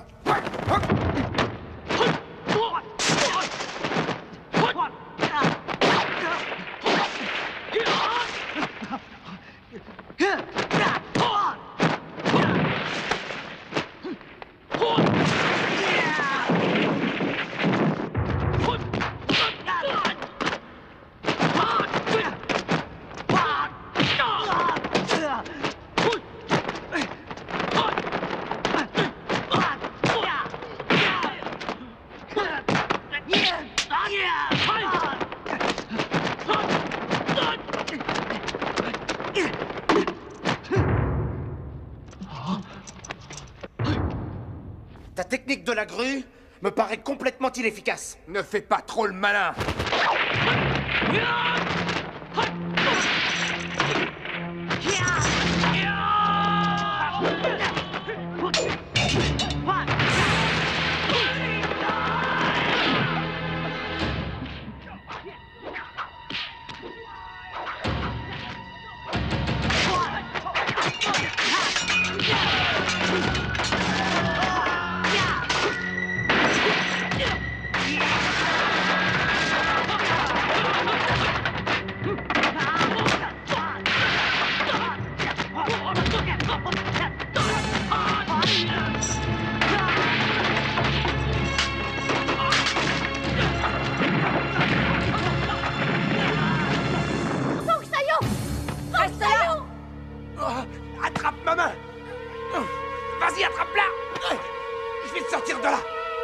Ta technique de la grue me paraît complètement inefficace. Ne fais pas trop le malin. Attrape ma main! Vas-y, attrape-la! Je vais te sortir de là!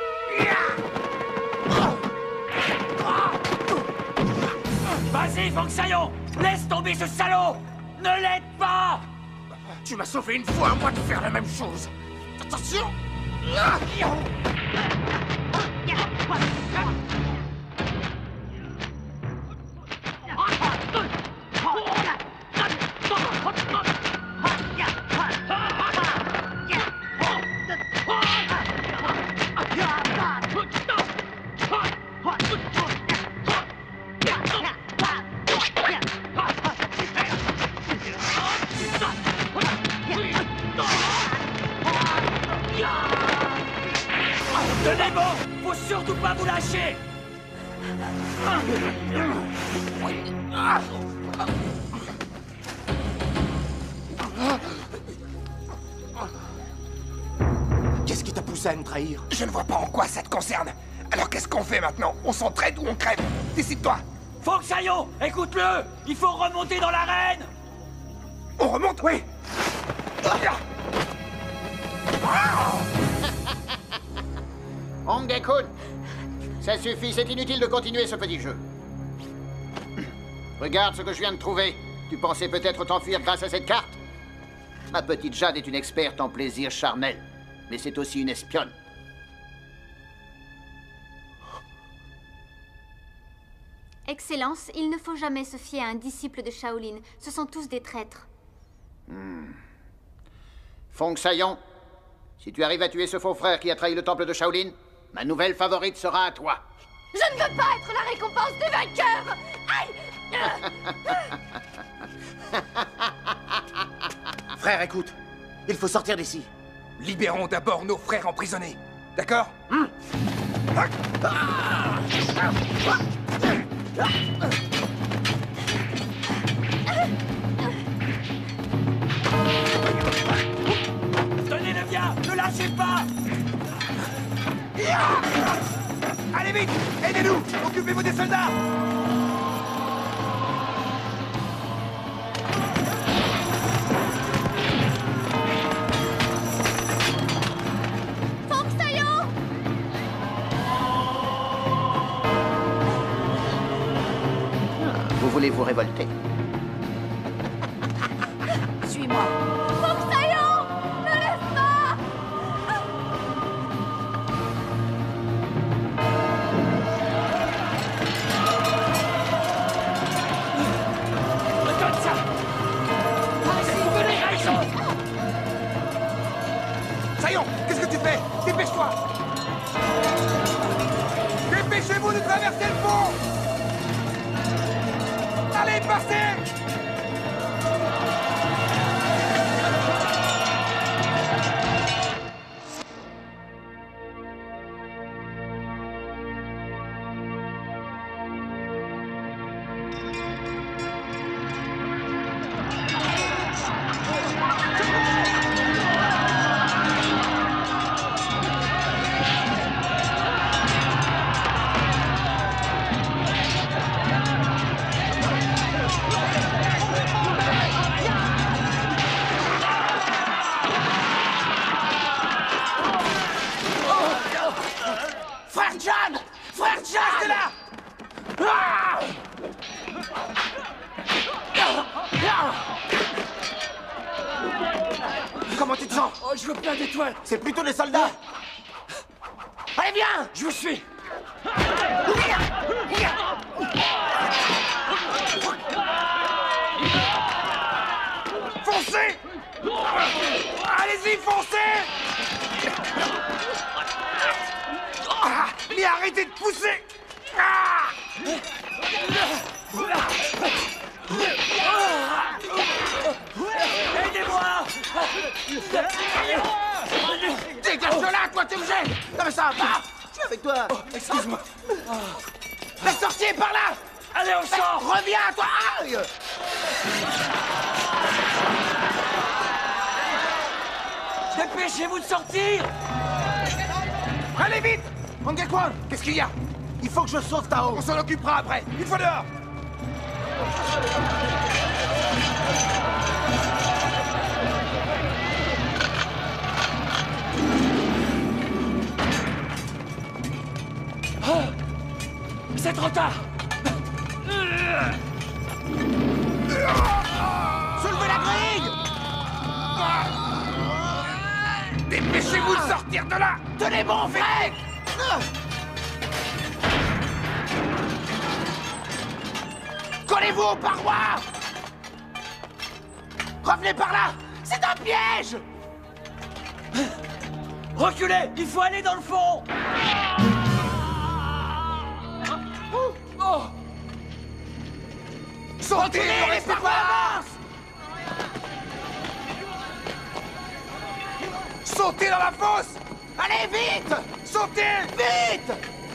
Vas-y, Fong Saillon! Laisse tomber ce salaud! Ne l'aide pas! Tu m'as sauvé une fois, à moi de faire la même chose. Attention! Tenez bon! Faut surtout pas vous lâcher! Qu'est-ce qui t'a poussé à me trahir? Je ne vois pas en quoi ça te concerne. Alors qu'est-ce qu'on fait maintenant? On s'entraide ou on crève? Décide-toi! Fong Saillon, écoute-le! Il faut remonter dans l'arène! On remonte, oui! Ongekun, ça suffit, c'est inutile de continuer ce petit jeu. Regarde ce que je viens de trouver. Tu pensais peut-être t'enfuir grâce à cette carte? Ma petite Jade est une experte en plaisir charnel, mais c'est aussi une espionne. Excellence, il ne faut jamais se fier à un disciple de Shaolin. Ce sont tous des traîtres. Hmm. Fong Saillon, si tu arrives à tuer ce faux frère qui a trahi le temple de Shaolin, ma nouvelle favorite sera à toi. Je ne veux pas être la récompense des vainqueurs! Aïe! Frère, écoute. Il faut sortir d'ici. Libérons d'abord nos frères emprisonnés. D'accord? Hum. Tenez-le bien! Ne lâchez pas! Allez vite! Aidez-nous! Occupez-vous des soldats! Fong Saillon! Vous voulez vous révolter? Suis-moi. Foncsaillon! Ne laisse pas! Donne ça! Venez, raison! Saillon, qu'est-ce que tu fais? Dépêche-toi! Dépêchez-vous de traverser le pont! Allez, passez! Frère John! Frère John! Restez là! Ah! Comment tu te sens? Oh, je veux plein d'étoiles. C'est plutôt des soldats! Allez, viens! Je vous suis. Foncez! Allez-y, foncez! Ah, mais arrêtez de pousser! Ah! Aidez-moi! Dégage de là, toi, tu me gênes! Non mais ça va pas! Je suis avec toi! Excuse-moi. La sortie est par là! Allez, on sort! Reviens, toi! Aïe! Dépêchez-vous de sortir! Allez, vite! Mangekwan, qu'est-ce qu'il y a? Il faut que je sauve Tao! On s'en occupera après. Une fois dehors! Oh! C'est trop tard! Soulevez la grille! Dépêchez-vous de sortir de là! Tenez bon, Frek! Collez-vous aux parois! Revenez par là! C'est un piège! Reculez! Il faut aller dans le fond! Oh! Sortez! Reculez, Ne les restez parois pas! avancent! Sautez dans la fosse! Allez, vite! Sautez! Vite!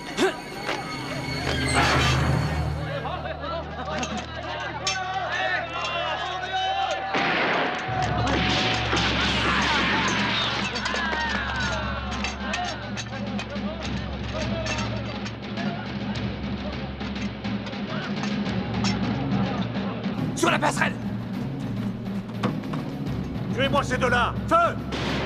Sur la passerelle! Tuez-moi ces deux-là! Feu!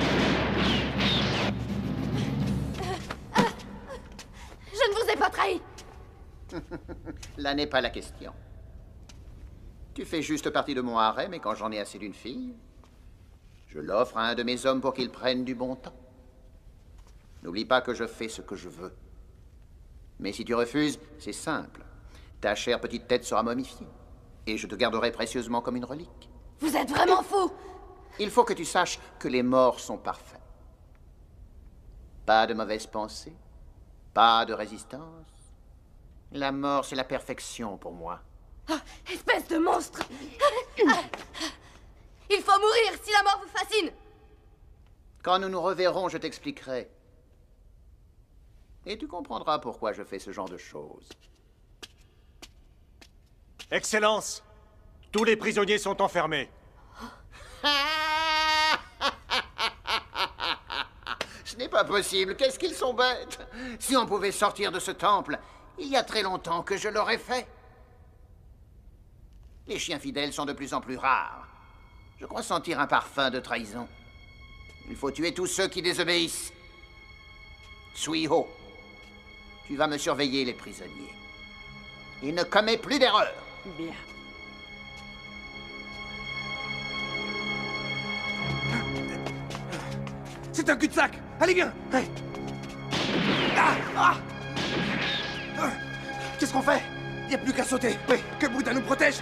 Je ne vous ai pas trahi! Là n'est pas la question. Tu fais juste partie de mon harem, et quand j'en ai assez d'une fille, je l'offre à un de mes hommes pour qu'il prenne du bon temps. N'oublie pas que je fais ce que je veux. Mais si tu refuses, c'est simple. Ta chère petite tête sera momifiée, et je te garderai précieusement comme une relique. Vous êtes vraiment fou! Il faut que tu saches que les morts sont parfaits. Pas de mauvaises pensées, pas de résistance. La mort, c'est la perfection pour moi. Oh, espèce de monstre! Il faut mourir si la mort vous fascine! Quand nous nous reverrons, je t'expliquerai. Et tu comprendras pourquoi je fais ce genre de choses. Excellence, tous les prisonniers sont enfermés. Ce n'est pas possible, qu'est-ce qu'ils sont bêtes! Si on pouvait sortir de ce temple, il y a très longtemps que je l'aurais fait. Les chiens fidèles sont de plus en plus rares. Je crois sentir un parfum de trahison. Il faut tuer tous ceux qui désobéissent. Suiho, tu vas me surveiller les prisonniers. Et ne commets plus d'erreurs. Bien. C'est un cul-de-sac. Allez, viens. Hey. Ah, ah. Ah. Qu'est-ce qu'on fait? Il n'y a plus qu'à sauter. Oui, que Bouddha nous protège.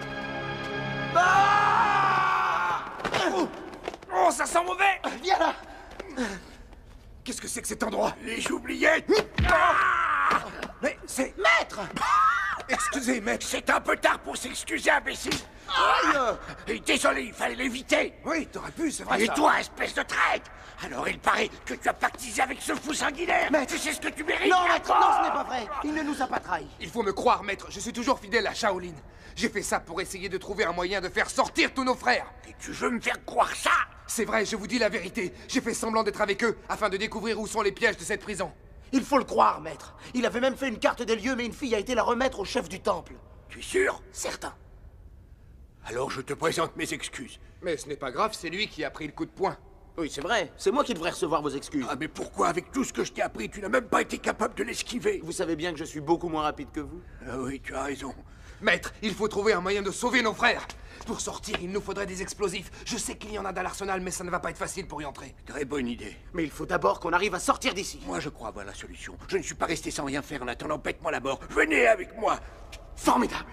Ah. Oh. Oh, ça sent mauvais. Viens là. Qu'est-ce que c'est que cet endroit? Les oubliettes. Ah. Mais c'est... Maître. Excusez, maître. C'est un peu tard pour s'excuser, imbécile. Aïe. Désolé, il fallait l'éviter. Oui, t'aurais pu, c'est vrai. Et ça. toi, espèce de traître. Alors il paraît que tu as pactisé avec ce fou sanguinaire. Maître. Tu sais ce que tu mérites. Non, maître, non, ce n'est pas vrai. Il ne nous a pas trahis. Il faut me croire, maître. Je suis toujours fidèle à Shaolin. J'ai fait ça pour essayer de trouver un moyen de faire sortir tous nos frères. Et tu veux me faire croire ça? C'est vrai, je vous dis la vérité. J'ai fait semblant d'être avec eux afin de découvrir où sont les pièges de cette prison. Il faut le croire, maître. Il avait même fait une carte des lieux, mais une fille a été la remettre au chef du temple. Tu es sûr? Certain. Alors je te présente mes excuses. Mais ce n'est pas grave, c'est lui qui a pris le coup de poing. Oui, c'est vrai. C'est moi qui devrais recevoir vos excuses. Ah, mais pourquoi, avec tout ce que je t'ai appris, tu n'as même pas été capable de l'esquiver? Vous savez bien que je suis beaucoup moins rapide que vous. Ah oui, tu as raison. Maître, il faut trouver un moyen de sauver nos frères. Pour sortir, il nous faudrait des explosifs. Je sais qu'il y en a dans l'arsenal, mais ça ne va pas être facile pour y entrer. Très bonne idée. Mais il faut d'abord qu'on arrive à sortir d'ici. Moi, je crois avoir la solution. Je ne suis pas resté sans rien faire en attendant, bête-moi la mort. Venez avec moi. Formidable.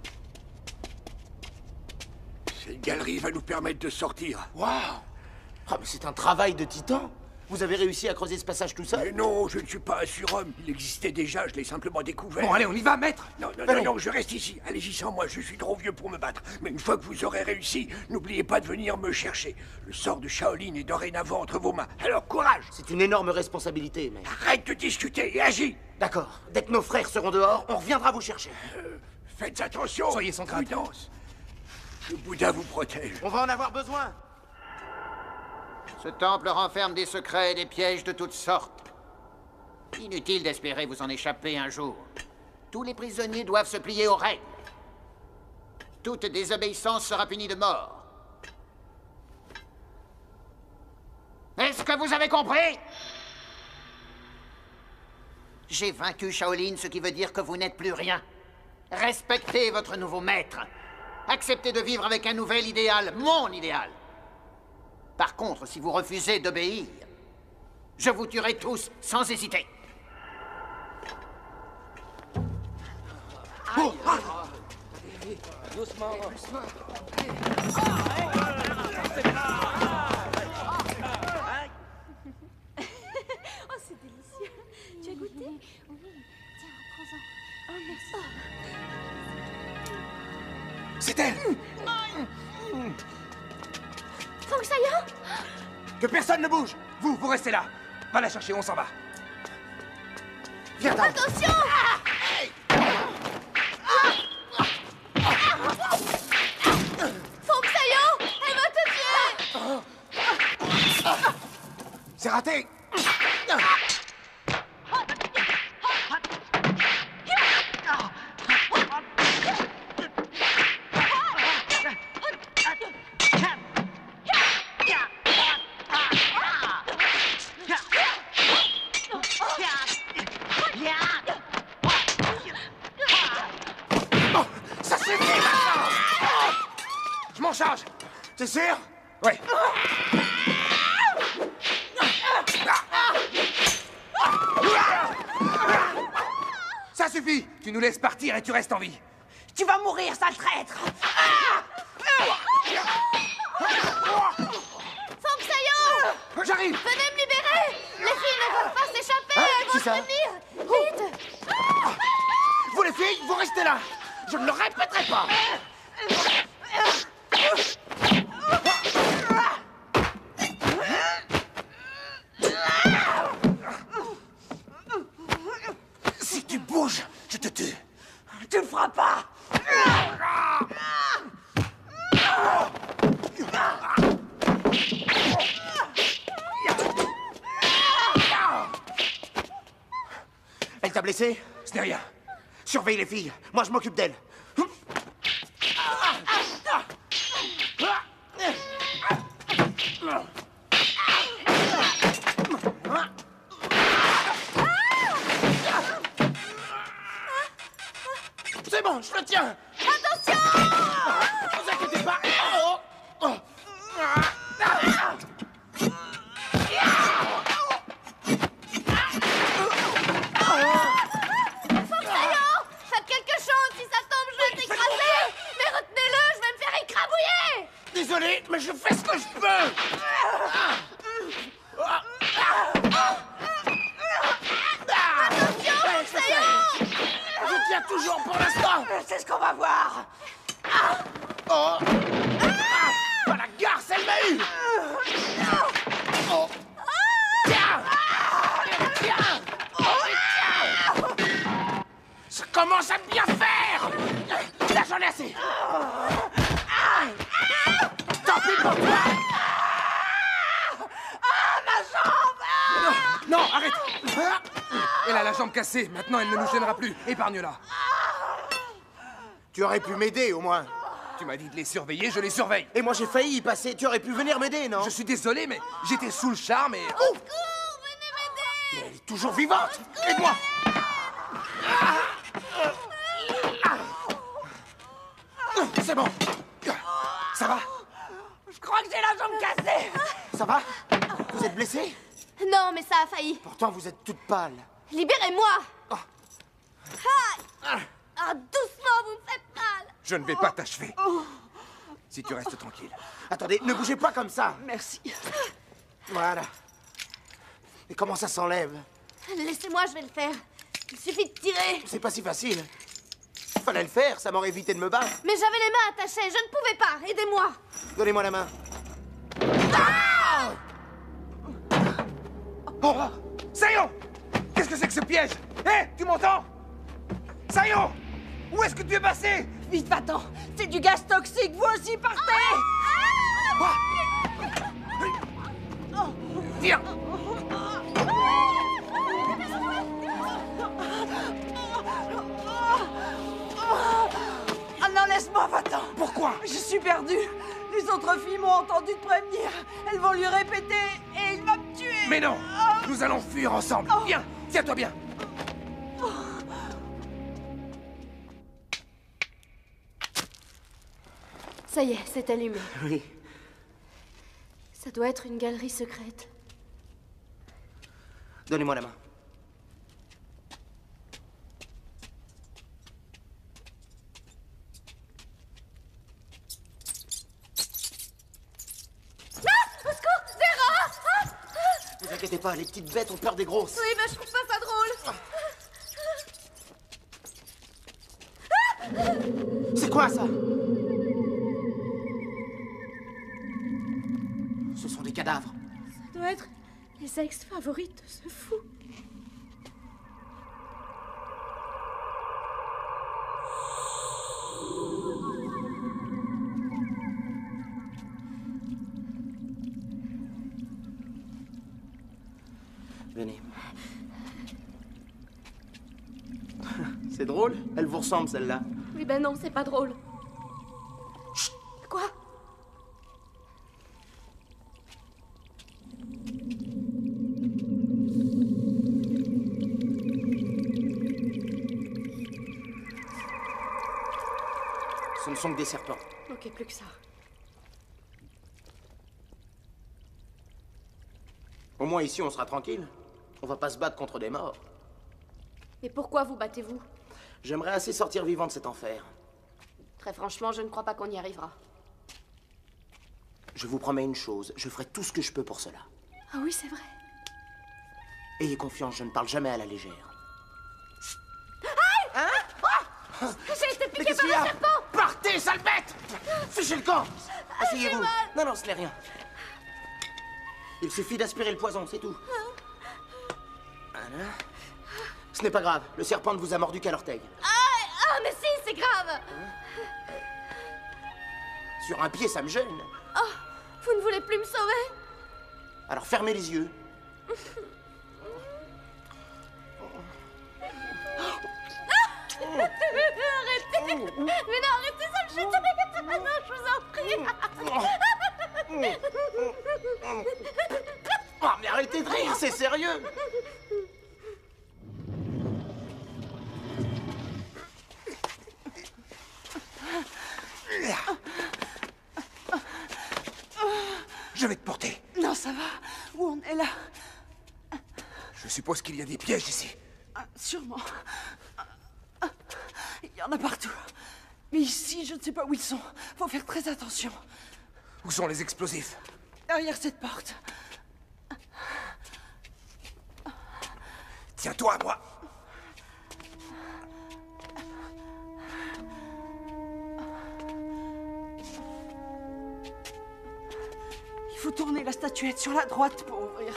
Cette galerie va nous permettre de sortir. Waouh! Oh, mais c'est un travail de titan. Vous avez réussi à creuser ce passage tout seul? Mais non, je ne suis pas un surhomme. Il existait déjà, je l'ai simplement découvert. Bon, allez, on y va, maître. Non, non, non, non, je reste ici. Allez-y sans moi, je suis trop vieux pour me battre. Mais une fois que vous aurez réussi, n'oubliez pas de venir me chercher. Le sort de Shaolin est dorénavant entre vos mains. Alors, courage! C'est une énorme responsabilité, mais... Arrête de discuter et agis! D'accord. Dès que nos frères seront dehors, on reviendra vous chercher. Euh, faites attention! Soyez sans crainte. Prudence. Le Bouddha vous protège. On va en avoir besoin. Ce temple renferme des secrets et des pièges de toutes sortes. Inutile d'espérer vous en échapper un jour. Tous les prisonniers doivent se plier aux règles. Toute désobéissance sera punie de mort. Est-ce que vous avez compris? J'ai vaincu Shaolin, ce qui veut dire que vous n'êtes plus rien. Respectez votre nouveau maître. Acceptez de vivre avec un nouvel idéal, mon idéal. Par contre, si vous refusez d'obéir, je vous tuerai tous sans hésiter. Oh, ah. Doucement. Oh, c'est délicieux. Tu as goûté? Oui. Tiens, prends-en. Oh, merci. C'est elle. Feng Sayan? Que personne ne bouge. Vous, vous restez là. Va la chercher, on s'en va. Viens, Dan. Attention! Feng Sayan, elle va te tuer! C'est raté. Charge. T'es sûr? Ouais. Ça suffit. Tu nous laisses partir et tu restes en vie. Tu vas mourir, sale traître! Feng Sayan! J'arrive! Venez me libérer! Les filles ne peuvent pas s'échapper! Hein? Elles vont Qui ça? venir! Vite! Vous les filles, vous restez là. Je ne le répéterai pas. Si tu bouges, je te tue. Tu le feras pas! Elle t'a blessé? Ce n'est rien. Surveille les filles. Moi, je m'occupe d'elles. C'est bon, je le tiens. Attention! Vous inquiétez pas. Oh, oh. Foxaillon, faites quelque chose. Si ça tombe, je vais t'écraser. Mais retenez-le, je vais me faire écrabouiller. Désolé, mais je fais ce que je peux. Attention, Foxaillon. Je tiens toujours pour l'instant. C'est ce qu'on va voir. Oh. Pas la garce, elle m'a eu. Oh. Tiens. Tiens. Oh, tiens. Ça commence à bien faire. Là, j'en ai assez. Tant pis pour toi. Ah, ma jambe. Non, non, arrête. Elle a la jambe cassée. Maintenant, elle ne nous gênera plus. Épargne-la. Tu aurais pu m'aider, au moins. Tu m'as dit de les surveiller, je les surveille. Et moi, j'ai failli y passer. Tu aurais pu venir m'aider, non? Je suis désolé, mais j'étais sous le charme et... Au secours, venez m'aider. Elle est toujours vivante. Aide-moi. C'est bon. Ça va? Je crois que j'ai la jambe cassée. Ça va? Vous êtes blessé? Non, mais ça a failli. Pourtant, vous êtes toute pâle. Libérez-moi. Oh. Ah, ah, doucement, vous me faites mal. Je ne vais pas t'achever. Si tu restes tranquille. Attendez, ne bougez pas comme ça. Merci. Voilà. Et comment ça s'enlève? Laissez-moi, je vais le faire. Il suffit de tirer. C'est pas si facile. Fallait le faire, ça m'aurait évité de me battre. Mais j'avais les mains attachées, je ne pouvais pas. Aidez-moi. Donnez-moi la main. Ah! Oh, Sayon! Qu'est-ce que c'est que ce piège? Hé, tu m'entends? Sayon! Où est-ce que tu es passé? Vite, va-t'en. C'est du gaz toxique, vous aussi, partez. Viens! Ah non, laisse-moi, va-t'en. Pourquoi? Je suis perdue. Les autres filles m'ont entendu te prévenir. Elles vont lui répéter et il va me tuer. Mais non! Nous allons fuir ensemble. Viens, tiens-toi bien. Ça y est, c'est allumé. Oui. Ça doit être une galerie secrète. Donnez-moi la main. Ne vous inquiétez pas, les petites bêtes ont peur des grosses. Oui, mais je trouve pas ça drôle. C'est quoi ça? Ce sont des cadavres. Ça doit être les ex-favorites de ce fou. Venez. C'est drôle? Elle vous ressemble, celle-là. Oui, ben non, c'est pas drôle. Chut. Quoi? Ce ne sont que des serpents. Ok, plus que ça. Au moins ici, on sera tranquille. On va pas se battre contre des morts. Et pourquoi vous battez-vous? J'aimerais assez sortir vivant de cet enfer. Très franchement, je ne crois pas qu'on y arrivera. Je vous promets une chose, je ferai tout ce que je peux pour cela. Ah oui, c'est vrai. Ayez confiance, je ne parle jamais à la légère. Aïe! Hein? J'ai été piqué par un serpent! Partez, sale bête! Fichez le camp! Asseyez-vous. Non, non, ce n'est rien. Il suffit d'aspirer le poison, c'est tout. Voilà. Ce n'est pas grave, le serpent ne vous a mordu qu'à l'orteil. Ah, ah, mais si, c'est grave! Sur un pied, ça me gêne. Oh, vous ne voulez plus me sauver? Alors fermez les yeux. Arrêtez! Mais non, arrêtez, ça me chute! Non, je vous en prie! Oh, mais arrêtez de rire, c'est sérieux! Je vais te porter. Non, ça va. Où on est là? Je suppose qu'il y a des pièges ici. Ah, sûrement. Ah, il y en a partout. Mais ici, je ne sais pas où ils sont. Faut faire très attention. Où sont les explosifs? Derrière cette porte. Tiens-toi à moi. Il faut tourner la statuette sur la droite pour ouvrir.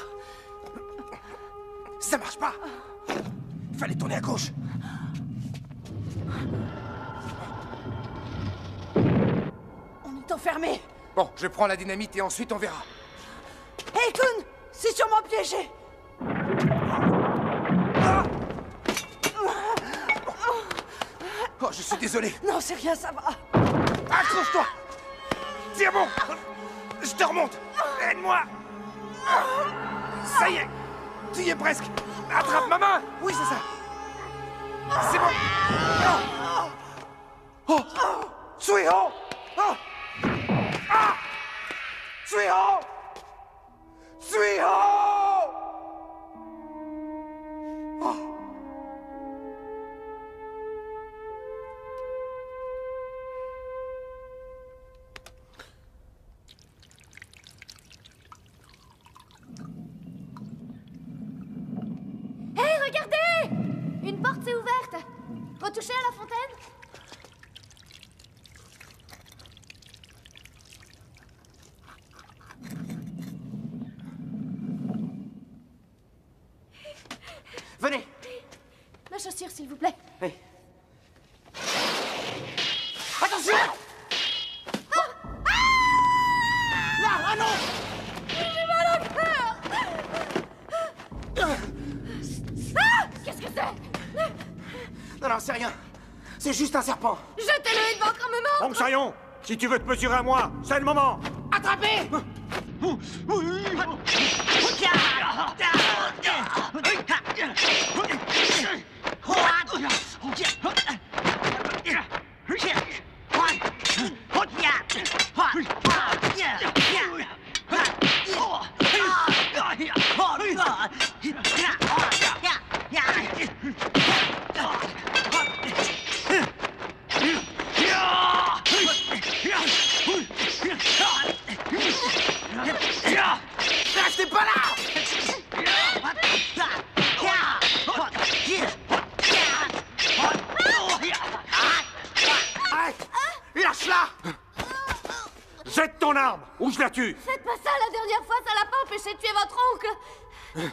Ça marche pas. Il fallait tourner à gauche. On est enfermé. Bon, je prends la dynamite et ensuite on verra. Hé, Kun, c'est sûrement piégé. Oh, je suis désolé. Non, c'est rien, ça va. Accroche-toi. C'est bon. Je te remonte. Aide-moi. Ça y est. Tu y es presque. Attrape ma main. Oui, c'est ça. C'est bon. Oh. Oh. Suiho. Oh. Ah. Suiho. Suiho. Oh. Hé, hey, regardez! Une porte s'est ouverte. Retouchez à la fontaine? Venez. Ma chaussure, s'il vous plaît. Oui. Attention! Ah! Là, ah non! J'ai mal au cœur! Ah! Qu'est-ce que c'est? Non, non, c'est rien. C'est juste un serpent. Jetez-le et devant qu'on me mord! Bon, Sayon, si tu veux te mesurer à moi, c'est le moment. Attrapez! Restez pas là! Arrête! Lâche-la! Jette ton arme ou je la tue. Faites pas ça, la dernière fois, ça l'a pas empêché de tuer votre oncle!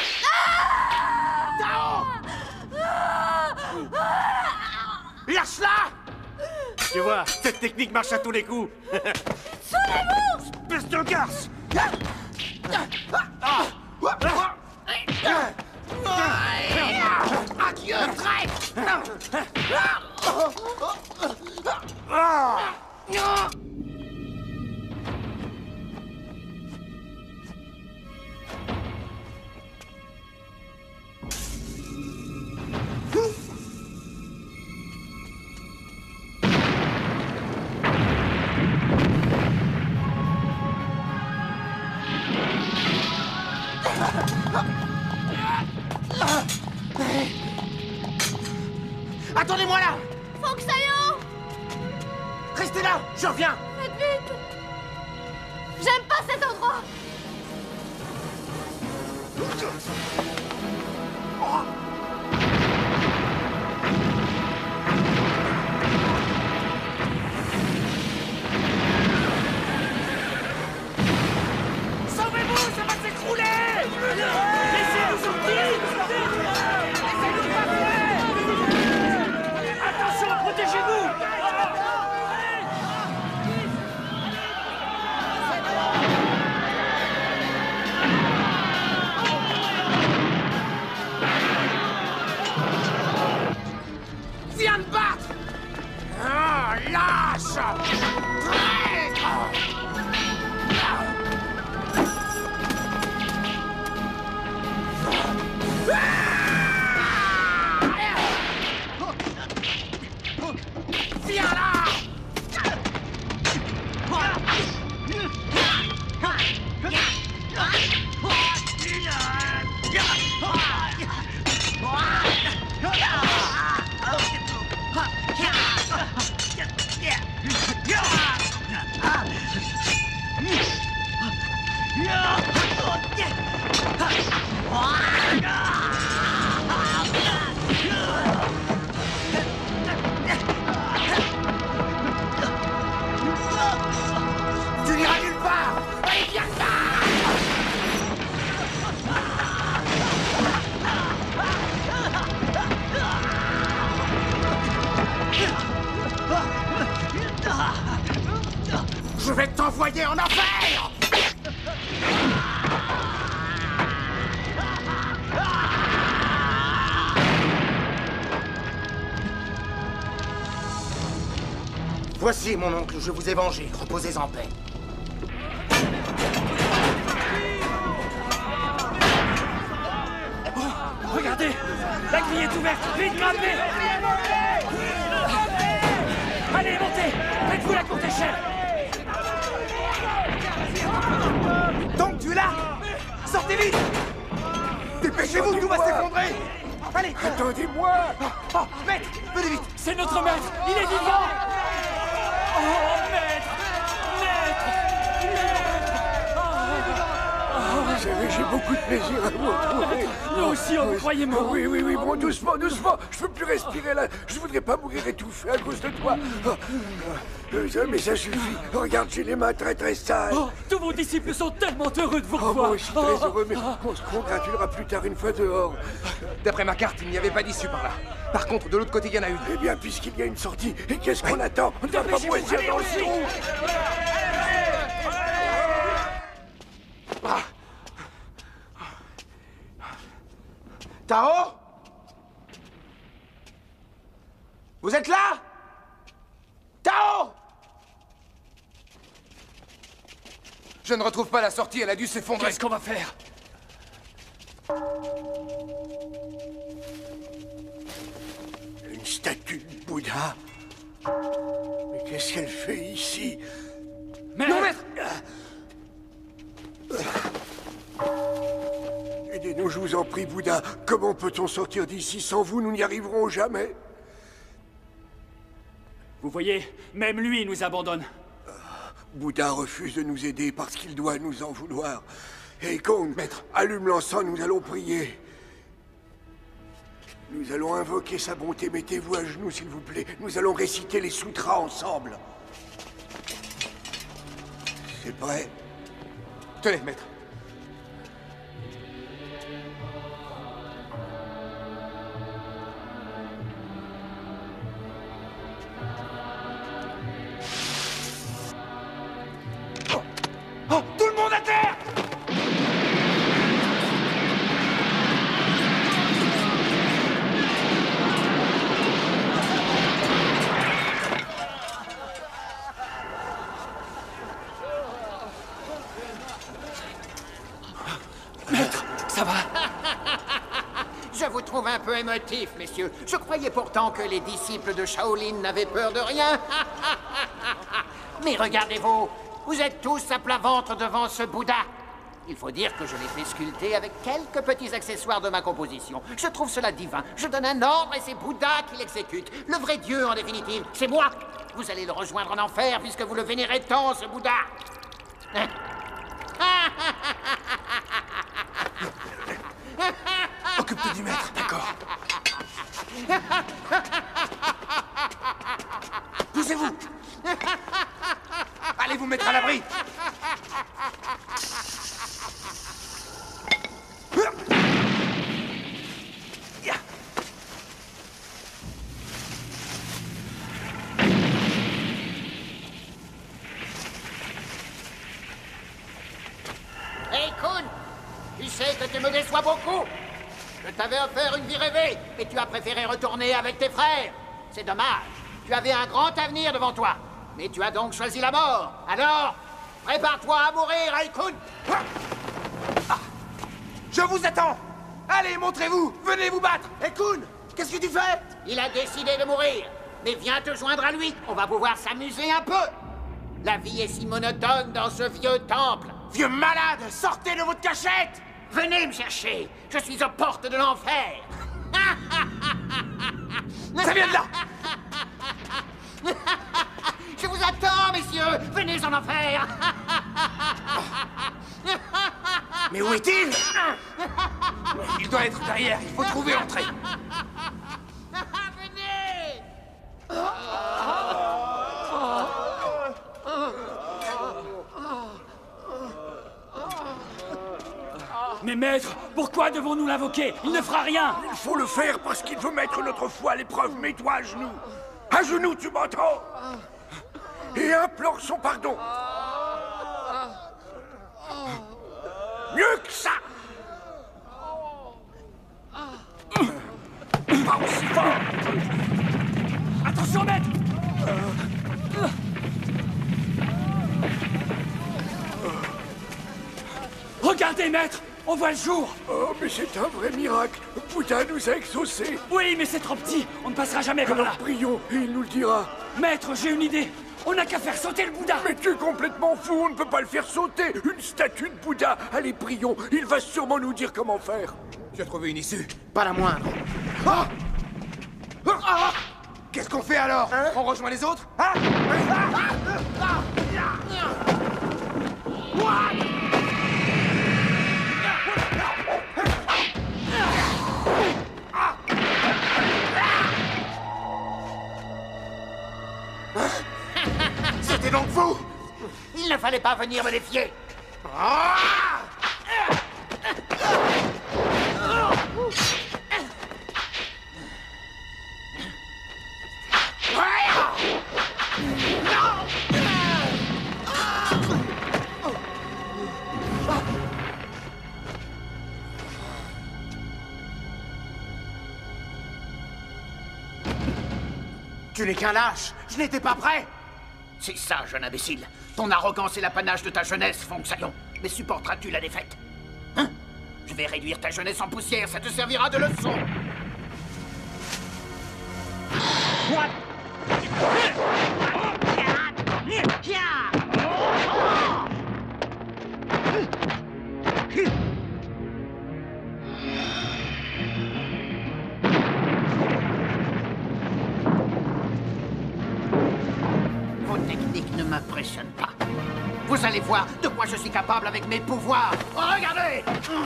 Lâche-la! Tu vois, cette technique marche à tous les coups. Sauvez-vous! Espèce de garce! Adieu, traître! Attendez-moi là! Faut que ça y aille! Restez là, je reviens! Faites vite! J'aime pas cet endroit! Sauvez-vous, ça va s'écrouler! Laissez-nous sortir! Laissez-nous passer! Attention, protégez-vous! Viens me battre! Ah, lâche! Traître! Viens là! envoyé en enfer! Voici, mon oncle, je vous ai vengé. Reposez en paix. Oh, regardez! La grille est ouverte! Vite, grimpez! Allez, montez! Faites-vous la courte échelle! Donc, tu es là? Sortez vite! Dépêchez-vous, tout va s'effondrer! Allez! Attendez-moi! Oh, oh, maître! Venez vite! C'est notre maître! Il est vivant! Oh, maître! Maître! Vous savez, j'ai beaucoup de plaisir à vous retrouver. Nous aussi, on vous croyait mort. Oui, oui, oui, bon, doucement, doucement. Je peux plus respirer là. Je voudrais pas mourir étouffé à cause de toi. Oh, euh, mais ça suffit. Regarde, j'ai les mains très très sales. Oh, tous vos disciples sont tellement heureux de vous Oh, revoir. moi aussi très heureux, mais on se congratulera plus tard une fois dehors. D'après ma carte, il n'y avait pas d'issue par là. Par contre, de l'autre côté, il y en a une. Eh bien, puisqu'il y a une sortie, et qu'est-ce qu'on attend? On ne va pas moisir dans le trou. Ah. Tao? Vous êtes là? Tao? Je ne retrouve pas la sortie, elle a dû s'effondrer. Qu'est-ce qu'on va faire? Une statue de Bouddha? Mais qu'est-ce qu'elle fait ici? Mais... Non, maître! Aidez-nous, je vous en prie, Bouddha. Comment peut-on sortir d'ici sans vous? Nous n'y arriverons jamais. Vous voyez, même lui nous abandonne. Bouddha refuse de nous aider parce qu'il doit nous en vouloir. Hey, Kong, maître, allume l'encens, nous allons prier. Nous allons invoquer sa bonté. Mettez-vous à genoux, s'il vous plaît. Nous allons réciter les sutras ensemble. C'est prêt? Tenez, maître. Oh, tout le monde à terre! Maître, ça va? Je vous trouve un peu émotif, messieurs. Je croyais pourtant que les disciples de Shaolin n'avaient peur de rien. Mais regardez-vous, vous êtes tous à plat ventre devant ce Bouddha. Il faut dire que je l'ai fait sculpter avec quelques petits accessoires de ma composition. Je trouve cela divin. Je donne un ordre et c'est Bouddha qui l'exécute. Le vrai Dieu, en définitive, c'est moi. Vous allez le rejoindre en enfer puisque vous le vénérez tant, ce Bouddha. Hein? Occupe-toi du maître, d'accord. Poussez-vous. Allez vous mettre à l'abri. Hey, Kun, tu sais que tu me déçois beaucoup. Je t'avais offert une vie rêvée, mais tu as préféré retourner avec tes frères. C'est dommage. Tu avais un grand avenir devant toi. Mais tu as donc choisi la mort. Alors, prépare-toi à mourir, Raikun. Ah, je vous attends. Allez, montrez-vous. Venez vous battre. Et Kun, qu'est-ce que tu fais? Il a décidé de mourir. Mais viens te joindre à lui. On va pouvoir s'amuser un peu. La vie est si monotone dans ce vieux temple. Vieux malade, sortez de votre cachette. Venez me chercher. Je suis aux portes de l'enfer. Ça vient de là. Je vous attends, messieurs. Venez en enfer. Mais où est-il? Il doit être derrière. Il faut trouver l'entrée. Venez. Mais maître, pourquoi devons-nous l'invoquer? Il ne fera rien. Il faut le faire parce qu'il veut mettre notre foi à l'épreuve. Mets-toi à genoux. À genoux, tu m'entends? Et implore son pardon. Mieux que ça! Pas aussi fort! Attention, maître! Regardez, maître! On voit le jour! Oh, mais c'est un vrai miracle! Bouddha nous a exaucés! Oui, mais c'est trop petit! On ne passera jamais par là! Alors prions, et il nous le dira! Maître, j'ai une idée! On n'a qu'à faire sauter le Bouddha! Mais tu es complètement fou, on ne peut pas le faire sauter! Une statue de Bouddha! Allez, prions, il va sûrement nous dire comment faire! J'ai trouvé une issue. Pas la moindre. Ah ah Qu'est-ce qu'on fait alors? Hein? On rejoint les autres? Hein? C'était donc vous! Il ne fallait pas venir me défier! Tu n'es qu'un lâche. Je n'étais pas prêt. C'est ça, jeune imbécile. Ton arrogance et l'apanage de ta jeunesse font que ça. Mais supporteras-tu la défaite? Hein? Je vais réduire ta jeunesse en poussière, ça te servira de leçon. Vos techniques ne m'impressionnent pas. Vous allez voir de quoi je suis capable avec mes pouvoirs. Regardez!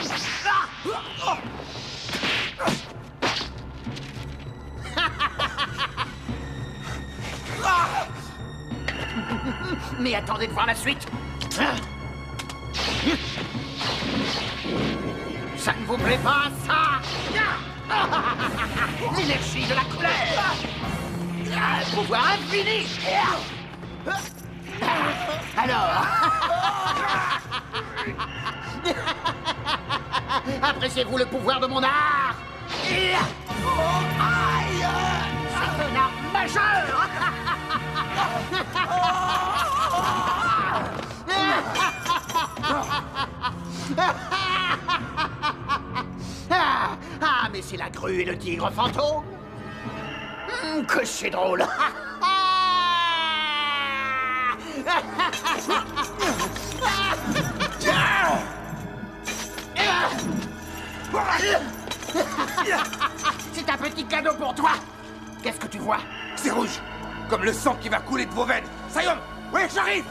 Mais attendez de voir la suite. Ça ne vous plaît pas, ça? L'énergie de la couleur. Un pouvoir infini. Alors? Appréciez-vous le pouvoir de mon art? C'est un art majeur! Ah, ah, mais c'est la grue et le tigre fantôme? Hum, que c'est drôle! C'est un petit cadeau pour toi. Qu'est-ce que tu vois? C'est rouge, comme le sang qui va couler de vos veines. Sayom, oui, j'arrive.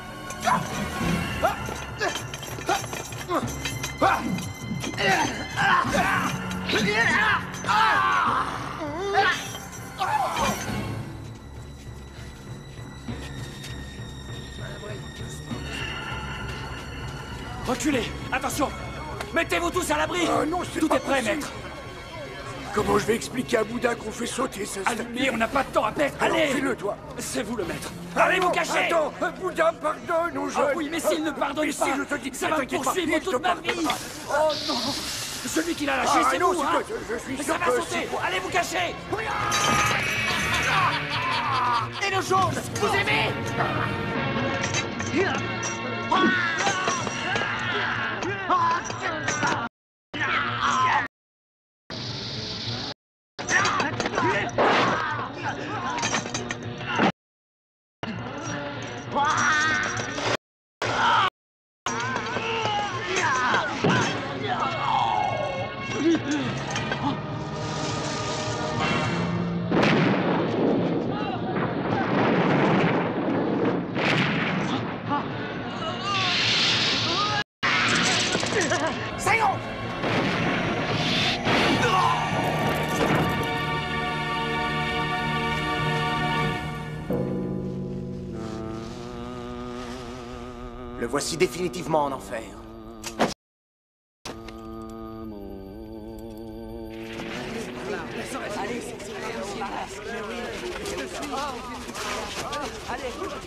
Reculez! Attention! Mettez-vous tous à l'abri! Ah non, c'est Tout pas est prêt, possible. maître! Comment je vais expliquer à Bouddha qu'on fait sauter sa statue? Allumez, on n'a pas de temps à perdre! Alors, Allez! fais-le, toi! C'est vous le maître! Ah Allez non, vous cacher! Attends! Bouddha, pardonne aux jeunes! Ah oui, mais s'il ne pardonne mais pas, si, je te dis, ça ne va me t'inquiète pas, poursuivre il te toute ma pardonne vie! pas. Oh non! Celui qui l'a lâché, Ah, c'est non, vous, c'est hein! toi, je- je suis Mais sûr ça va que sauter! c'est- Allez vous cacher! Et nos choses, vous aimez? Le voici définitivement en enfer.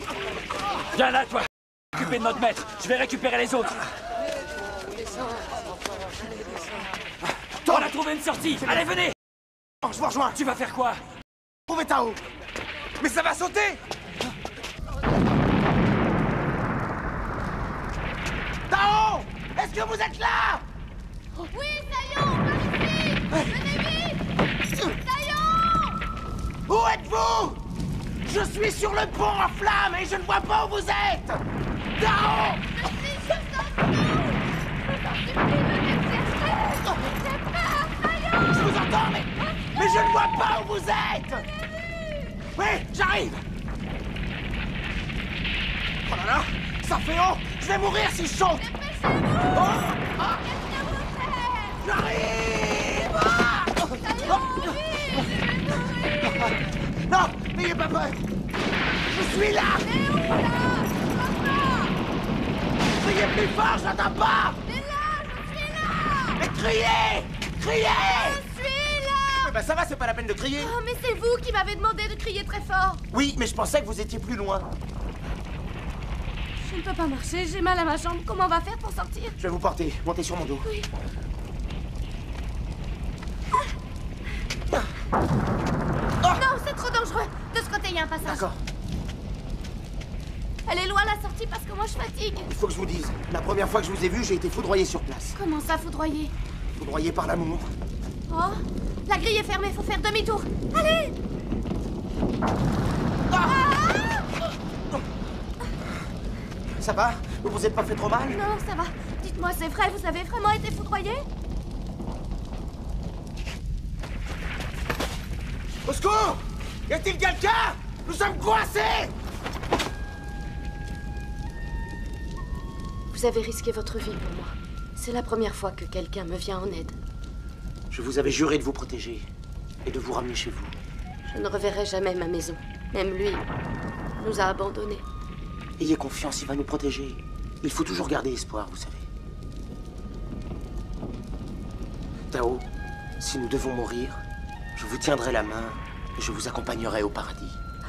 Viens là, toi! Occupez de notre maître! Je vais récupérer les autres! trouver une sortie. Allez, venez. Je vous rejoins. Tu vas faire quoi? Trouvez Tao. Mais ça va sauter! Tao! Est-ce que vous êtes là? Oui, Sayon, par ici! Venez vite! Sayon! Où êtes-vous? Je suis sur le pont en flammes et je ne vois pas où vous êtes! Tao! Je suis juste en dessous! Je t'en supplie, venez me chercher! J'ai peur, Sayon! Je vous entends, mais... Mais je ne vois pas où vous êtes! Oui, j'arrive! Oh là là! Ça fait haut! Je vais mourir si je saute! Dépêchez-vous! Oh! Ah! Qu'est-ce que vous faites? J'arrive! Ah! Sayon, vite! Je vais mourir! Non! N'ayez pas peur! Je suis là! Mais où, là? Papa! Criez plus fort, j'entends pas! Mais là, je suis là! Mais criez! Criez! Je suis là! Eh ben ça va, c'est pas la peine de crier! Oh, mais c'est vous qui m'avez demandé de crier très fort! Oui, mais je pensais que vous étiez plus loin. Je ne peux pas marcher, j'ai mal à ma jambe. Comment on va faire pour sortir? Je vais vous porter. Montez sur mon dos. Oui. Oh! Non, c'est trop dangereux. De ce côté, il y a un passage. D'accord. Elle est loin, la sortie, parce que moi, je fatigue. Il faut que je vous dise. La première fois que je vous ai vu, j'ai été foudroyé sur place. Comment ça, foudroyer? Foudroyé par l'amour. Oh, la grille est fermée, faut faire demi-tour. Allez! Ah! Ça va? Vous vous êtes pas fait trop mal? Non, ça va. Dites-moi, c'est vrai, vous avez vraiment été foudroyé? Au secours! Y a-t-il quelqu'un? Nous sommes coincés! Vous avez risqué votre vie pour moi. C'est la première fois que quelqu'un me vient en aide. Je vous avais juré de vous protéger et de vous ramener chez vous. Je ne reverrai jamais ma maison. Même lui nous a abandonnés. Ayez confiance, il va nous protéger. Il faut toujours garder espoir, vous savez. Tao, si nous devons mourir, je vous tiendrai la main et je vous accompagnerai au paradis.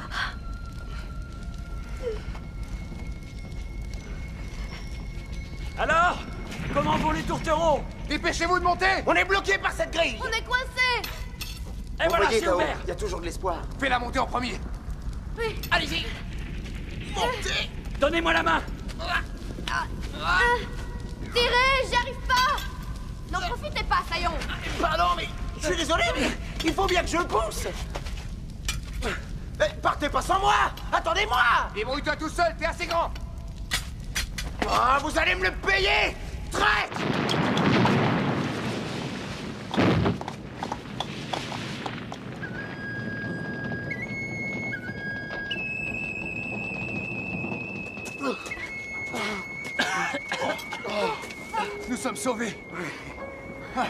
Alors? Comment vont les tourtereaux? Dépêchez-vous de monter! On est bloqué par cette grille! On est coincés! Et voilà, voyez, c'est Tao, ouvert! il y a toujours de l'espoir. Fais-la monter en premier! Oui. Allez-y! Montez! Donnez-moi la main! Ah, tirez, j'y arrive pas! N'en profitez pas, Sayon! Pardon, mais je suis désolé, mais il faut bien que je le pousse! Eh, partez pas sans moi! Attendez-moi! Débrouille-toi tout seul, t'es assez grand! Oh, vous allez me le payer! Traite! Nous sommes sauvés! Ah.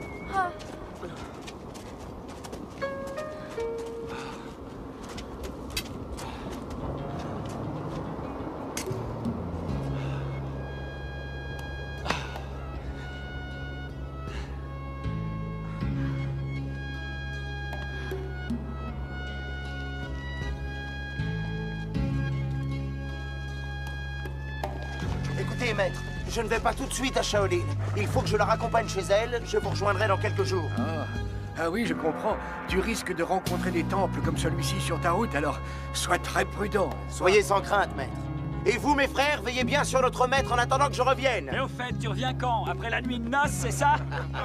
Écoutez, maître, je ne vais pas tout de suite à Shaolin. Il faut que je la raccompagne chez elle. Je vous rejoindrai dans quelques jours. Ah. Ah oui, je comprends. Tu risques de rencontrer des temples comme celui-ci sur ta route, alors sois très prudent. Soyez sans crainte, maître. Et vous, mes frères, veillez bien sur notre maître en attendant que je revienne. Et au fait, tu reviens quand? Après la nuit de noces, c'est ça?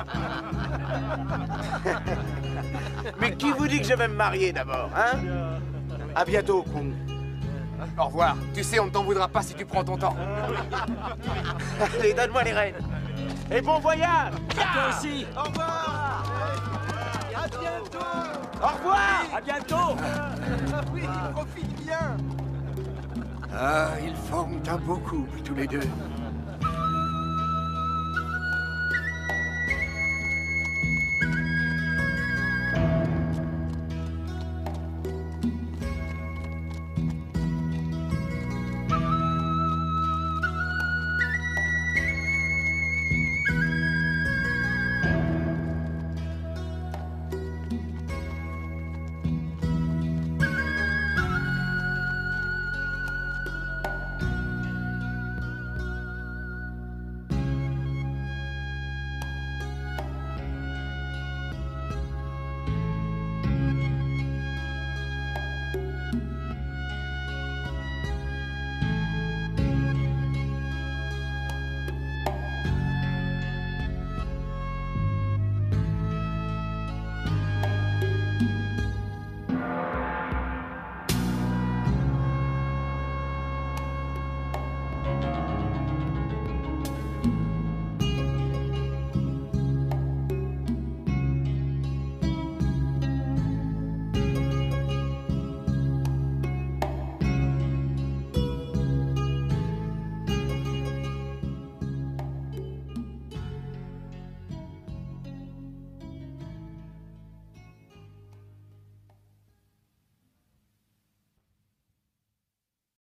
Mais qui vous dit que je vais me marier d'abord, hein? À bientôt, Kung. Au revoir. Tu sais, on ne t'en voudra pas si tu prends ton temps. Allez, donne-moi les rênes. Et bon voyage! À toi aussi! Au revoir! À bientôt! Au revoir! À bientôt! Oui, profite bien! Ah, ils forment un beau couple, tous les deux.